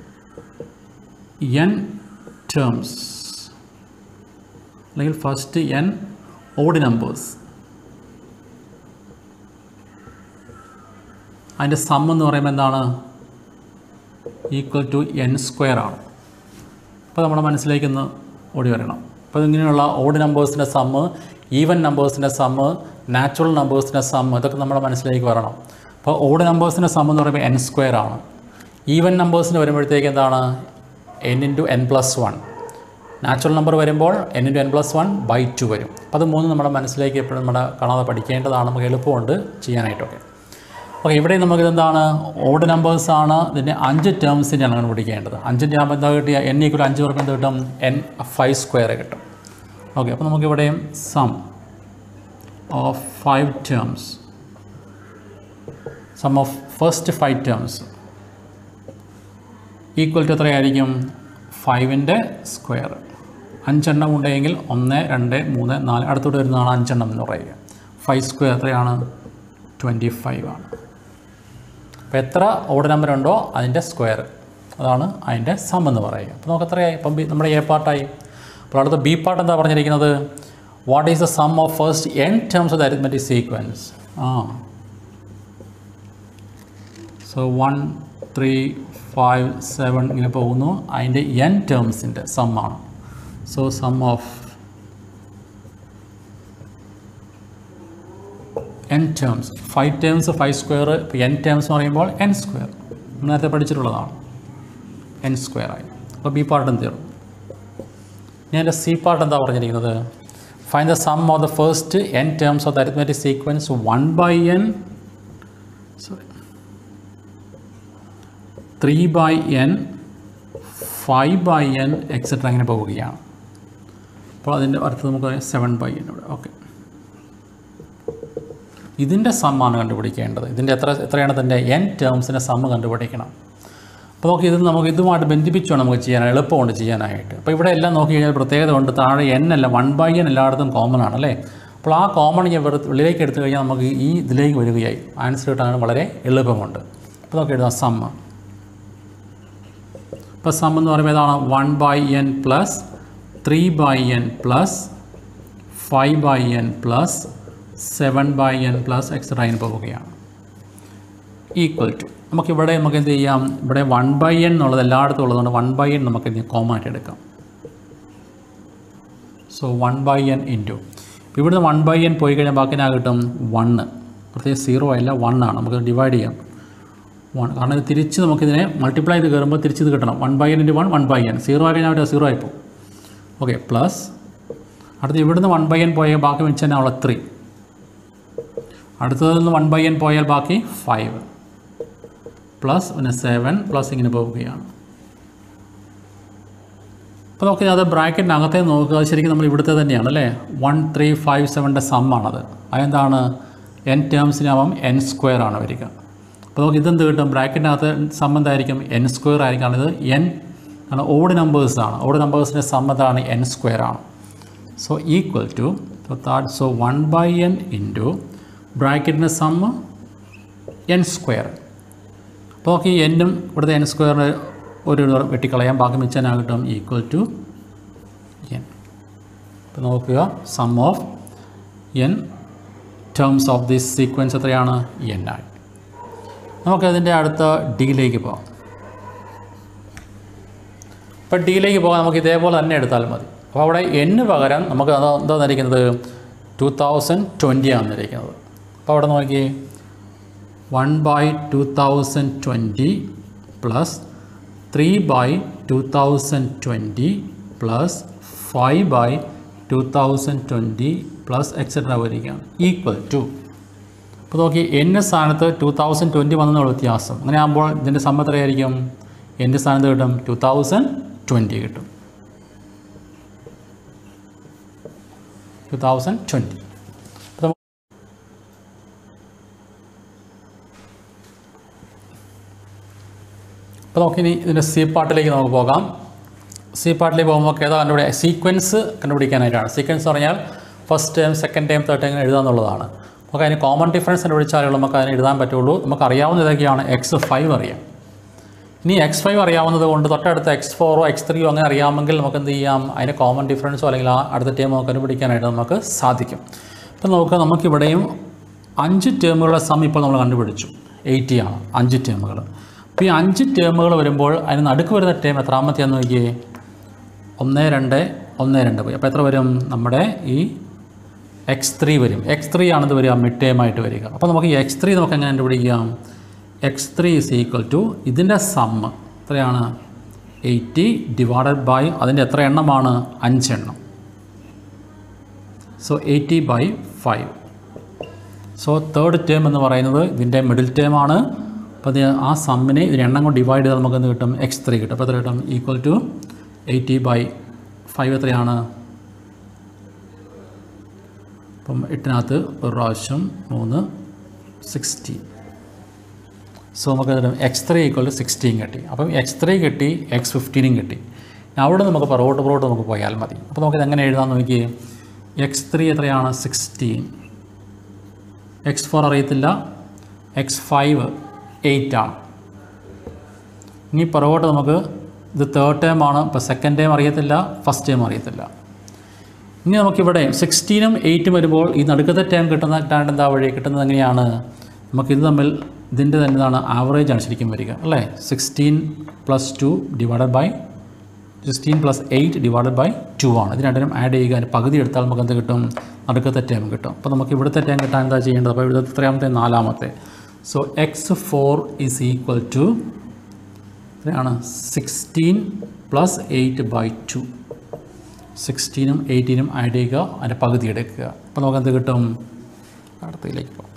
എൻ ടേംസ് അല്ലെങ്കിൽ ഫസ്റ്റ് എൻ ഓഡ് നമ്പേഴ്സ്, അതിൻ്റെ സം എന്ന് പറയുമ്പോൾ എന്താണ്, ഈക്വൽ ടു എൻ സ്ക്വയർ ആണ്. അപ്പോൾ നമ്മുടെ മനസ്സിലേക്ക് ഒന്ന് ഓടി വരണം. അപ്പോൾ ഇങ്ങനെയുള്ള ഓഡ് നമ്പേഴ്സിൻ്റെ സമ്മ്, ഈവൻ നമ്പേഴ്സിൻ്റെ സമ്മ്, നാച്ചുറൽ നമ്പേഴ്സിൻ്റെ സമ്മ്, ഇതൊക്കെ നമ്മുടെ മനസ്സിലേക്ക് വരണം. അപ്പോൾ ഓഡ് നമ്പേഴ്സിൻ്റെ സമ്മ് എന്ന് പറയുമ്പോൾ എൻ സ്ക്വയർ ആണ്. ഈവൻ നമ്പേഴ്സിന് വരുമ്പോഴത്തേക്ക് എന്താണ്, n into n plus one. Natural number വരുമ്പോൾ n into n plus one by two വരും. അപ്പോൾ അത് മൂന്ന് നമ്മുടെ മനസ്സിലേക്ക് എപ്പോഴും നമ്മുടെ കാണാതെ പഠിക്കേണ്ടതാണ്. നമുക്ക് എളുപ്പമുണ്ട് ചെയ്യാനായിട്ടൊക്കെ. ഓക്കെ, ഇവിടെ നമുക്കിതെന്താണ്, ഓഡ് നമ്പേഴ്സാണ്. ഇതിൻ്റെ അഞ്ച് ടേംസിൻ്റെയാണ് കണ്ടുപിടിക്കേണ്ടത്. അഞ്ചിൻ്റെ ആകുമ്പോൾ എന്താ കിട്ടിയ, എൻ ഈക്വൽ അഞ്ച് പറയുമ്പോൾ എന്ത് കിട്ടും, എൻ ഫൈവ് സ്ക്വയർ കിട്ടും. ഓക്കെ, അപ്പോൾ നമുക്കിവിടെയും sum of five terms, sum of first five terms equal to എത്രയായിരിക്കും, ഫൈവിൻ്റെ സ്ക്വയർ. അഞ്ചെണ്ണം ഉണ്ടെങ്കിൽ ഒന്ന് രണ്ട് മൂന്ന് നാല്, അടുത്തോട്ട് വരുന്നതാണ് അഞ്ചെണ്ണം എന്ന് പറയുക. ഫൈവ് സ്ക്വയർ എത്രയാണ്, ട്വൻറ്റി ഫൈവ് ആണ്. അപ്പോൾ എത്ര ഓഡ് നമ്പർ ഉണ്ടോ അതിൻ്റെ സ്ക്വയർ, അതാണ് അതിൻ്റെ സം എന്ന് പറയുക. അപ്പോൾ നമുക്ക് എത്രയായി, ഇപ്പം ബി നമ്മുടെ എ പാർട്ടായി. അപ്പോൾ അടുത്ത ബി പാർട്ട് എന്താ പറഞ്ഞിരിക്കുന്നത്, what is the sum of first n terms of the arithmetic sequence. ആ so one three five seven ഇങ്ങനെ പോകുന്നു, അതിൻ്റെ എൻ ടേംസിൻ്റെ സമ്മാണ്. So sum of n terms, five terms five square, ഇപ്പോൾ എൻ ടേംസ് എന്ന് പറയുമ്പോൾ എൻ സ്ക്വയർ, നേരത്തെ പഠിച്ചിട്ടുള്ളതാണ്, എൻ സ്ക്വയർ ആയി. അപ്പോൾ ബി പാർട്ടും തീർന്നു. ഞാൻ എൻ്റെ സി പാർട്ട് എന്താ പറഞ്ഞിരിക്കുന്നത്, find the sum of the first n terms of the arithmetic sequence one by n, sorry three by n, five by n et cetera അങ്ങനെ പോവുകയാണ്. അപ്പോൾ അതിൻ്റെ അടുത്ത് നമുക്ക് സെവൻ ബൈ എൻ ഇവിടെ. ഓക്കെ, ഇതിൻ്റെ സമ്മാണ് കണ്ടുപിടിക്കേണ്ടത്. ഇതിൻ്റെ എത്ര എത്രയാണ് ഇതിൻ്റെ എൻ ടേംസിൻ്റെ സമ്മ് കണ്ടുപിടിക്കണം. അപ്പോൾ നോക്കി ഇത് നമുക്ക് ഇതുമായിട്ട് ബന്ധിപ്പിച്ചുകൊണ്ട് നമുക്ക് ചെയ്യാൻ എളുപ്പമുണ്ട് ചെയ്യാനായിട്ട്. അപ്പോൾ ഇവിടെ എല്ലാം നോക്കി കഴിഞ്ഞാൽ പ്രത്യേകത കൊണ്ട് താഴെ എൻ അല്ല വൺ ബൈ എൻ എല്ലായിടത്തും കോമൺ ആണ് അല്ലേ. അപ്പോൾ ആ കോമൺ ഞാൻ വെറുതെ ഉള്ളിലേക്ക് എടുത്തു കഴിഞ്ഞാൽ നമുക്ക് ഈ ഇതിലേക്ക് വരികയായി, ആൻസർ കിട്ടാൻ വളരെ എളുപ്പമുണ്ട്. അപ്പോൾ നമുക്ക് എഴുതാം സമ്മ്. ഇപ്പോൾ സം എന്ന് പറയുമ്പോൾ ഏതാണ്, one by n plus three by n plus five by n plus seven by n plus et cetera അതിന് പോവുകയാണ്, ഈക്വൽ ടു. നമുക്കിവിടെ നമുക്ക് എന്ത് ചെയ്യാം, ഇവിടെ വൺ ബൈ എൻ എന്നുള്ളത് എല്ലായിടത്തും ഉള്ളതുകൊണ്ട് വൺ ബൈ എൻ നമുക്ക് ഇതിന് കോമൺ ആയിട്ട് എടുക്കാം. So one by n into, ഇപ്പോൾ ഇവിടുന്ന് വൺ ബൈ എൻ പോയി കഴിഞ്ഞാൽ ബാക്കി ഞാൻ കിട്ടും വണ്ണ്, പ്രത്യേകിച്ച് സീറോ അല്ല വൺ ആണ്, നമുക്ക് ഡിവൈഡ് ചെയ്യാം വൺ, കാരണം ഇത് തിരിച്ച് നമുക്കിതിനെ മൾട്ടിപ്ലൈ ചെയ്ത് കയറുമ്പോൾ തിരിച്ച് ഇത് കിട്ടണം. One by n into one one by n, zero ആയി കഴിഞ്ഞാൽ സീറോ ആയിപ്പോൾ. ഓക്കെ, പ്ലസ് അടുത്ത് ഇവിടുന്ന് വൺ ബൈ എൻ പോയാൽ ബാക്കി വെച്ച് തന്നെ ഉള്ള ത്രീ, അടുത്തതിൽ നിന്ന് വൺ ബൈ എൻ പോയാൽ ബാക്കി ഫൈവ്, പ്ലസ് പിന്നെ സെവൻ പ്ലസ് ഇങ്ങനെ പോവുകയാണ്. അപ്പോൾ നമുക്ക് അത് ബ്രാക്കറ്റിനകത്തെ നോക്കുക, ശരിക്കും നമ്മൾ ഇവിടുത്തെ തന്നെയാണ് അല്ലേ, വൺ ത്രീ ഫൈവ് സെവൻ്റെ സമ്മാണത്. അതെന്താണ്, എൻ ടേംസിനാവും എൻ സ്ക്വയർ ആണ് വരിക. അപ്പോൾ നമുക്ക് ഇതെന്ത് കിട്ടും, ബ്രാക്കറ്റിനകത്ത് സം എന്തായിരിക്കും, എൻ സ്ക്വയർ ആയിരിക്കും. കാരണം ഇത് എൻ ആണ്, ഓഡ് നമ്പേഴ്സാണ്, ഓഡ് നമ്പേഴ്സിൻ്റെ സം എന്താണ്, എൻ സ്ക്വയർ ആണ്. So equal to, so one by n into ബ്രാക്കറ്റിൻ്റെ സമ്മ് എൻ സ്ക്വയർ. അപ്പോൾ നമുക്ക് ഈ എന്നും ഇവിടുത്തെ എൻ സ്ക്വയറിന് ഒരു വെട്ടിക്കളയാം, ബാക്കി മിച്ചാൻ കിട്ടും ഈക്വൽ ടു എൻ. അപ്പോൾ നോക്കുക, sum of n terms of this sequence എത്രയാണ്, എൻ ആയി. നമുക്കതിൻ്റെ അടുത്ത ഡിയിലേക്ക് പോകാം. ഇപ്പോൾ ഡിയിലേക്ക് പോകാൻ നമുക്ക് ഇതേപോലെ തന്നെ എടുത്താൽ മതി. അപ്പോൾ അവിടെ എന്ന് പകരം നമുക്ക് അത് എന്താ തന്നിരിക്കുന്നത്, ടു തൗസൻഡ് ട്വൻറ്റി ആണ് തന്നിരിക്കുന്നത്. അപ്പോൾ അവിടെ നോക്കി one by two thousand twenty plus three by two thousand twenty plus five by two thousand twenty plus et cetera വരികയാണ്, ഈക്വൽ ടു. അപ്പോൾ നോക്കി എൻ്റെ സ്ഥാനത്ത് ടു തൗസൻഡ് ട്വൻറ്റി വന്നുള്ള വ്യത്യാസം. അങ്ങനെ ആകുമ്പോൾ ഇതിൻ്റെ സം എത്രയായിരിക്കും? എൻ്റെ സ്ഥാനത്ത് കിട്ടും ടു തൗസൻഡ് ട്വൻറ്റി കിട്ടും. Two thousand twenty. അപ്പോൾ നമുക്കിനി ഇതിൻ്റെ സി പാർട്ടിലേക്ക് നമുക്ക് പോകാം. സി പാർട്ടിലേക്ക് പോകുമ്പോൾ ഏതാ കണ്ടുപിടിക്കുക? സീക്വൻസ് കണ്ടുപിടിക്കാനായിട്ടാണ്. സീക്വൻസ് പറഞ്ഞാൽ first term, second term, third term എഴുതുക എന്നുള്ളതാണ്. നമുക്ക് അതിന് കോമൺ ഡിഫറൻസ് കണ്ടുപിടിച്ചാലേ നമുക്ക് അതിന് എഴുതാൻ പറ്റുള്ളൂ. നമുക്ക് അറിയാവുന്ന ഇതൊക്കെയാണ്. എക്സ് ഫൈവ് അറിയാം. ഇനി എക്സ് ഫൈവ് അറിയാവുന്നത് കൊണ്ട് തൊട്ടടുത്ത എക്സ് ഫോറോ എക്സ് ത്രീയോ അങ്ങനെ അറിയാമെങ്കിൽ നമുക്ക് എന്ത് ചെയ്യാം? അതിന് കോമൺ ഡിഫറൻസോ അല്ലെങ്കിൽ ആ അടുത്ത ടേം നമുക്ക് കണ്ടുപിടിക്കാനായിട്ട് നമുക്ക് സാധിക്കും. ഇപ്പം നമുക്ക് നമുക്കിവിടെയും അഞ്ച് ടേമുകളുടെ സം ഇപ്പോൾ നമ്മൾ കണ്ടുപിടിച്ചു. എയ്റ്റി ആണ് അഞ്ച് ടേമുകൾ. അപ്പോൾ ഈ അഞ്ച് ടേമുകൾ വരുമ്പോൾ അതിന് നടുക്ക് വരുന്ന ടേം എത്രാമത്തെയാണെന്ന് നോക്കിയേ? ഒന്ന് രണ്ട് ഒന്ന് രണ്ട് പോയി. അപ്പോൾ എത്ര വരും? നമ്മുടെ ഈ എക്സ് ത്രീ വരും. എക്സ് ത്രീ ആണെന്ന് വരിക മിഡ് ടേം ആയിട്ട് വരിക. അപ്പോൾ നമുക്ക് ഈ എക്സ് ത്രീ നമുക്ക് എങ്ങനെ കണ്ടുപിടിക്കാം? X three is equal to ഇതിൻ്റെ സമ്മ് എത്രയാണ്? എയ്റ്റി ഡിവൈഡഡ് ബൈ അതിൻ്റെ എത്ര എണ്ണമാണ്? അഞ്ചെണ്ണം. So eighty by five. So third term എന്ന് പറയുന്നത് ഇതിൻ്റെ മിഡിൽ ടേം ആണ്. അപ്പോൾ അത് ആ സമ്മിനെ ഇതിന് എണ്ണം കൊണ്ട് ഡിവൈഡ് ചെയ്താൽ നമുക്ക് എന്ത് കിട്ടും? എക്സ് ത്രീ കിട്ടും. അപ്പോൾ എത്ര കിട്ടും? Equal to eighty by five എത്രയാണ്? അപ്പം എട്ടിനകത്ത് ഒരു പ്രാവശ്യം മൂന്ന് സിക്സ്റ്റി. സോ നമുക്ക് x three equal to sixteen കിട്ടി. അപ്പം എക്സ് ത്രീ കിട്ടി, എക്സ് ഫിഫ്റ്റീനും കിട്ടി. അവിടെ നമുക്ക് പുറകോട്ട് പുറകോട്ട് നമുക്ക് പോയാൽ മതി. അപ്പോൾ നമുക്കിത് എങ്ങനെ എഴുതാമെന്ന് നോക്കി. എക്സ് ത്രീ എത്രയാണ്? സിക്സ്റ്റീൻ. എക്സ് ഫോർ അറിയത്തില്ല. എക്സ് ഫൈവ് എയ്റ്റ് ആണ്. ഇനി പുറകോട്ട് നമുക്ക് ഇത് തേർഡ് ടേം ആണ്. ഇപ്പോൾ സെക്കൻഡ് ടേം അറിയത്തില്ല, ഫസ്റ്റ് ടേം അറിയത്തില്ല. ഇനി നമുക്കിവിടെ സിക്സ്റ്റീനും എയ്റ്റും വരുമ്പോൾ ഈ നടുക്കത്തെ ടേം കിട്ടുന്ന ടാണ്ട് എന്താ വഴി കിട്ടുന്നത്? എങ്ങനെയാണ്? നമുക്കിത് തമ്മിൽ ഇതിൻ്റെ തന്നെ ഇതാണ് ആവറേജ് ആണ് ശരിക്കും വരിക അല്ലേ? Sixteen plus two divided by sixteen plus eight divided by two ആണ്. ഇത് രണ്ടിനും ആഡ് ചെയ്യുക. അതിന് പകുതി എടുത്താൽ നമുക്ക് എന്ത് കിട്ടും? നടുക്കത്തെ ടേം കിട്ടും. അപ്പോൾ നമുക്ക് ഇവിടുത്തെ ടേം കിട്ടാൻ എന്താ ചെയ്യേണ്ടത്? അപ്പോൾ ഇവിടുത്തെ എത്രയാമത്തെ? നാലാമത്തെ. So x four is equal to എത്രയാണ്? Sixteen plus eight by two. സിക്സ്റ്റീനും എയ്റ്റീനും ആഡ് ചെയ്യുക, അതിൻ്റെ പകുതി എടുക്കുക. അപ്പോൾ നമുക്ക് എന്ത് കിട്ടും? അടുത്തതിലേക്ക് പോകാം.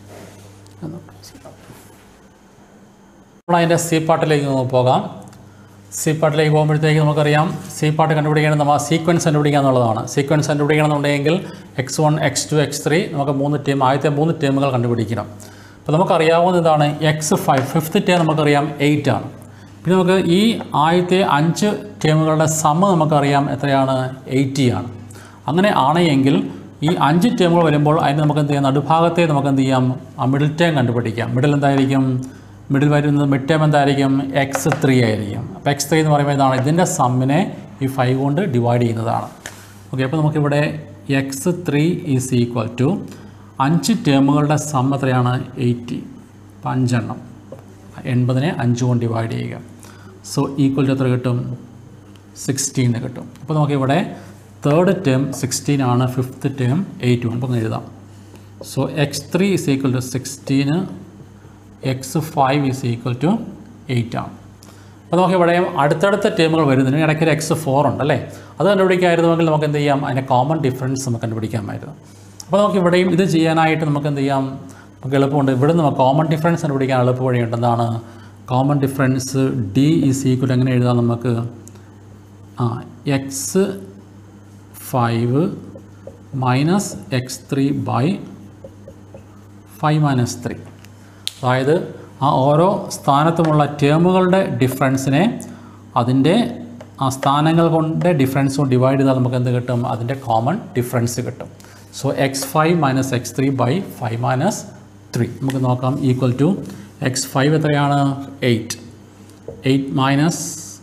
നമ്മൾ അതിൻ്റെ സി പാർട്ടിലേക്ക് നമുക്ക് പോകാം. സി പാർട്ടിലേക്ക് പോകുമ്പോഴത്തേക്ക് നമുക്കറിയാം സി പാർട്ട് കണ്ടുപിടിക്കേണ്ടത് നമ്മൾ സീക്വൻസ് കണ്ടുപിടിക്കുക എന്നുള്ളതാണ്. സീക്വൻസ് കണ്ടുപിടിക്കണമെന്നുണ്ടെങ്കിൽ x one x two x three നമുക്ക് മൂന്ന് ടീം ആദ്യത്തെ മൂന്ന് ടീമുകൾ കണ്ടുപിടിക്കണം. അപ്പോൾ നമുക്കറിയാവുന്ന ഇതാണ് എക്സ് ഫൈവ്. ഫിഫ്ത്ത് ടേം നമുക്കറിയാം എയ്റ്റ് ആണ്. പിന്നെ നമുക്ക് ഈ ആദ്യത്തെ അഞ്ച് ടേമുകളുടെ സമ്മ് നമുക്കറിയാം എത്രയാണ്? എയ്റ്റി ആണ്. അങ്ങനെ ആണെങ്കിൽ ഈ അഞ്ച് ടേമുകൾ വരുമ്പോൾ അതിന് നമുക്ക് എന്ത് ചെയ്യാം? നടുഭാഗത്തെ നമുക്ക് എന്ത് ചെയ്യാം? ആ മിഡിൽ ടേം കണ്ടുപിടിക്കാം. മിഡിൽ എന്തായിരിക്കും? മിഡിൽ വരുന്നത് മിഡ് ടേം എന്തായിരിക്കും? എക്സ് ത്രീ ആയിരിക്കും. അപ്പോൾ എക്സ് ത്രീ എന്ന് പറയുമ്പോൾ ഇതാണ് ഇതിൻ്റെ സമ്മിനെ ഈ ഫൈവ് കൊണ്ട് ഡിവൈഡ് ചെയ്യുന്നതാണ്. ഓക്കെ. അപ്പോൾ നമുക്കിവിടെ x three is equal to അഞ്ച് ടേമുകളുടെ സം എത്രയാണ്? എയ്റ്റി. അപ്പോൾ അഞ്ചെണ്ണം എൺപതിനെ അഞ്ച് കൊണ്ട് ഡിവൈഡ് ചെയ്യുക. സോ ഈക്വൽ ടു എത്ര കിട്ടും? സിക്സ്റ്റീൻ കിട്ടും. അപ്പോൾ നമുക്കിവിടെ തേർഡ് ടേം സിക്സ്റ്റീൻ ആണ്, ഫിഫ്ത്ത് ടേം എയ്റ്റ് ആണ്. അപ്പോൾ എഴുതാം. So x three is equal to സിക്സ്റ്റീന്, x five is equal to eight ആണ്. അപ്പോൾ നമുക്ക് ഇവിടെ അടുത്തടുത്ത ടേമുകൾ വരുന്നതിന് ഇടയ്ക്ക് ഒരു എക്സ് ഫോർ ഉണ്ടല്ലേ? അത് കണ്ടുപിടിക്കാമായിരുന്നുവെങ്കിൽ നമുക്ക് എന്ത് ചെയ്യാം? അതിൻ്റെ കോമൺ ഡിഫറൻസ് നമുക്ക് കണ്ടുപിടിക്കാമായിരുന്നു. അപ്പോൾ നമുക്ക് ഇവിടെയും ഇത് ചെയ്യാനായിട്ട് നമുക്ക് എന്ത് ചെയ്യാം? നമുക്ക് എളുപ്പമുണ്ട്. ഇവിടെ നിന്ന് നമുക്ക് കോമൺ ഡിഫറൻസ് കണ്ടുപിടിക്കാൻ എളുപ്പ വഴിയുണ്ട്. എന്താണ് common difference? D is equal എങ്ങനെ എഴുതാം നമുക്ക്? ആ x five minus x three by five minus three. അതായത് ആ ഓരോ സ്ഥാനത്തുമുള്ള ടേമുകളുടെ ഡിഫറൻസിനെ അതിൻ്റെ ആ സ്ഥാനങ്ങൾ കൊണ്ട് ഡിഫറൻസ് കൊണ്ട് ഡിവൈഡ് ചെയ്താൽ നമുക്ക് എന്ത് കിട്ടും? അതിൻ്റെ കോമൺ ഡിഫറൻസ് കിട്ടും. So x five minus x three by five minus three നമുക്ക് നോക്കാം. ഈക്വൽ ടു എക്സ് ഫൈവ് എത്രയാണ്? എയ്റ്റ്. എയ്റ്റ് മൈനസ്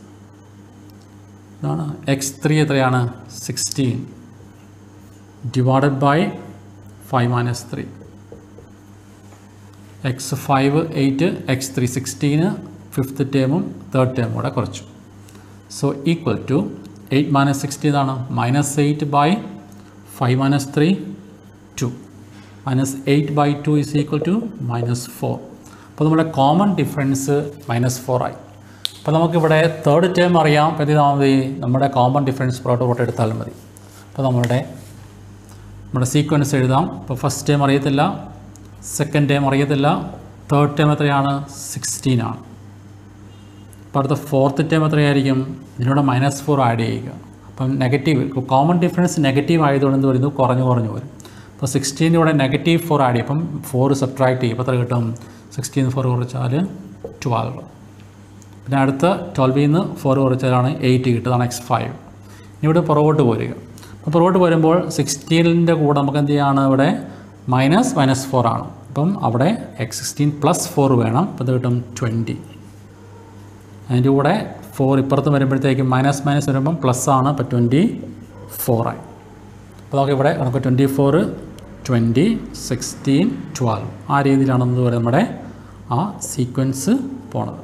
ഇതാണ് എക്സ് ത്രീ എത്രയാണ്? Sixteen divided by five minus three. X five eight, x three സിക്സ്റ്റീന്, fifth ടേമും third ടേമും കൂടെ കുറച്ചു. So equal to eight minus sixteen ആണ് minus eight by five minus three two. Minus eight by two is equal to minus four. അപ്പോൾ നമ്മുടെ കോമൺ difference minus four ആയി. അപ്പോൾ നമുക്കിവിടെ തേർഡ് ടേം അറിയാം. അപ്പോൾ എന്ത് മതി? നമ്മുടെ കോമൺ ഡിഫറൻസ് പുറത്തോട്ട് പുറത്ത് എടുത്താലും മതി. അപ്പോൾ നമ്മളുടെ നമ്മുടെ സീക്വൻസ് എഴുതാം. ഇപ്പോൾ ഫസ്റ്റ് ടേം അറിയത്തില്ല, സെക്കൻഡ് ടേം അറിയത്തില്ല. തേർഡ് ടേം എത്രയാണ്? സിക്സ്റ്റീൻ ആണ്. അപ്പോൾ അടുത്ത ഫോർത്ത് ടേം എത്രയായിരിക്കും? ഇതിലൂടെ മൈനസ് ഫോർ ആഡ് ചെയ്യുക. അപ്പം നെഗറ്റീവ് കോമൺ ഡിഫറൻസ് നെഗറ്റീവ് ആയതുകൊണ്ട് എന്ത് വരുന്നു? കുറഞ്ഞു കുറഞ്ഞു വരും. അപ്പോൾ സിക്സ്റ്റീൻ്റെ കൂടെ നെഗറ്റീവ് ഫോർ ആഡ് ചെയ്യും. അപ്പം ഫോർ സബ്ട്രാക്ട് ചെയ്യും. അപ്പോൾ എത്ര കിട്ടും? സിക്സ്റ്റീൻ ഫോർ കുറച്ചാൽ ട്വൽവ്. പിന്നെ അടുത്ത ട്വൽവിൽ നിന്ന് ഫോർ കുറച്ചാലാണ് എയ്റ്റ് കിട്ടുക. അതാണ് എക്സ് ഫൈവ്. ഇനി ഇവിടെ പുറകോട്ട് പോരുക. അപ്പോൾ പുറകോട്ട് വരുമ്പോൾ സിക്സ്റ്റീനിൻ്റെ കൂടെ നമുക്ക് എന്ത് ചെയ്യാണ്? ഇവിടെ മൈനസ് മൈനസ് ഫോർ ആണ്. അപ്പം അവിടെ എക്സ് സിക്സ്റ്റീൻ പ്ലസ് ഫോർ വേണം. അപ്പോൾ ഇത് കിട്ടും ട്വൻറ്റി. അതിൻ്റെ കൂടെ ഫോർ ഇപ്പുറത്ത് വരുമ്പോഴത്തേക്കും മൈനസ് മൈനസ് വരുമ്പം പ്ലസ് ആണ്. അപ്പോൾ ട്വൻറ്റി ഫോറായി. അപ്പോൾ നമുക്ക് ഇവിടെ നമുക്ക് twenty four twenty sixteen twelve ആ രീതിയിലാണെന്ന് പറയുന്നത് നമ്മുടെ ആ സീക്വൻസ് പോണത്.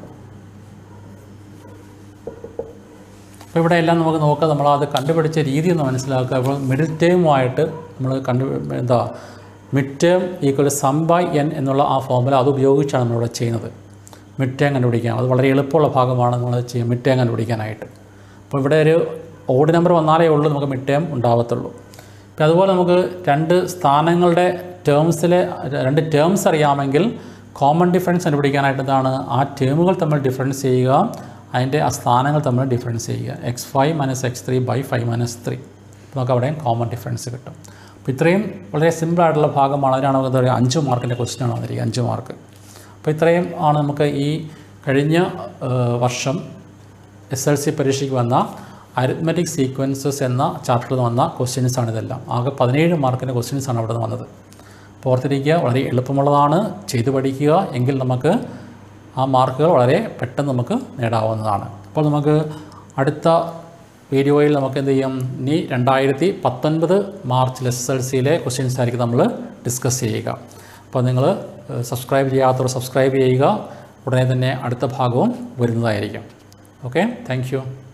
അപ്പോൾ ഇവിടെ എല്ലാം നമുക്ക് നോക്കാം. നമ്മളത് കണ്ടുപിടിച്ച രീതി ഒന്ന് മനസ്സിലാക്കുക. അപ്പോൾ മിഡിൽ ടേമുമായിട്ട് നമ്മൾ കണ്ടു എന്താ mid term equal sum by n എന്നുള്ള ആ ഫോർമുല അത് ഉപയോഗിച്ചാണ് നമ്മളിവിടെ ചെയ്യുന്നത്. മിഡ് ടേം കണ്ടുപിടിക്കാൻ അത് വളരെ എളുപ്പമുള്ള ഭാഗമാണ് നമ്മൾ ചെയ്യുക മിഡ് ടേം കണ്ടുപിടിക്കാനായിട്ട്. അപ്പോൾ ഇവിടെ ഒരു ഓഡ് നമ്പർ വന്നാലേ ഉള്ളൂ നമുക്ക് മിഡ് ടേം ഉണ്ടാവത്തുള്ളൂ. അപ്പോൾ അതുപോലെ നമുക്ക് രണ്ട് സ്ഥാനങ്ങളുടെ ടേംസിലെ രണ്ട് ടേംസ് അറിയാമെങ്കിൽ കോമൺ ഡിഫറൻസ് കണ്ടുപിടിക്കാനായിട്ട് എന്താണ്? ആ ടേമുകൾ തമ്മിൽ ഡിഫറൻസ് ചെയ്യുക, അതിൻ്റെ ആ സ്ഥാനങ്ങൾ തമ്മിൽ ഡിഫറൻസ് ചെയ്യുക. X five minus x three by five minus three. അപ്പോൾ നമുക്ക് അവിടെ കോമൺ ഡിഫറൻസ് കിട്ടും. അപ്പോൾ ഇത്രയും വളരെ സിമ്പിളായിട്ടുള്ള ഭാഗമാണ്. അതിനാണ് നമുക്ക് എന്താ പറയുക അഞ്ച് മാർക്കിൻ്റെ ക്വസ്റ്റ്യനാണ് വന്നിരിക്കുക. അഞ്ച് മാർക്ക്. അപ്പോൾ ഇത്രയും ആണ് നമുക്ക് ഈ കഴിഞ്ഞ വർഷം എസ് എൽ സി പരീക്ഷയ്ക്ക് വന്ന അരിത്മെറ്റിക് സീക്വൻസസ് എന്ന ചാപ്റ്ററിൽ നിന്ന് വന്ന ക്വസ്റ്റ്യൻസാണ് ഇതെല്ലാം. ആകെ പതിനേഴ് മാർക്കിൻ്റെ ക്വസ്റ്റ്യൻസാണ് അവിടെ നിന്ന് വന്നത്. അപ്പോൾ ഓർത്തിരിക്കുക, വളരെ എളുപ്പമുള്ളതാണ്, ചെയ്തു പഠിക്കുക എങ്കിൽ നമുക്ക് ആ മാർക്കുകൾ വളരെ പെട്ടെന്ന് നമുക്ക് നേടാവുന്നതാണ്. അപ്പോൾ നമുക്ക് അടുത്ത വീഡിയോയിൽ നമുക്ക് എന്ത് ചെയ്യും? ഇനി രണ്ടായിരത്തി പത്തൊൻപത് മാർച്ചിൽ എസ് എൽ സിയിലെ ക്വസ്റ്റ്യൻസ് ആയിരിക്കും നമ്മൾ ഡിസ്കസ് ചെയ്യുക. അപ്പോൾ നിങ്ങൾ സബ്സ്ക്രൈബ് ചെയ്യാത്തവർ സബ്സ്ക്രൈബ് ചെയ്യുക. ഉടനെ തന്നെ അടുത്ത ഭാഗവും വരുന്നതായിരിക്കും. Okay, thank U.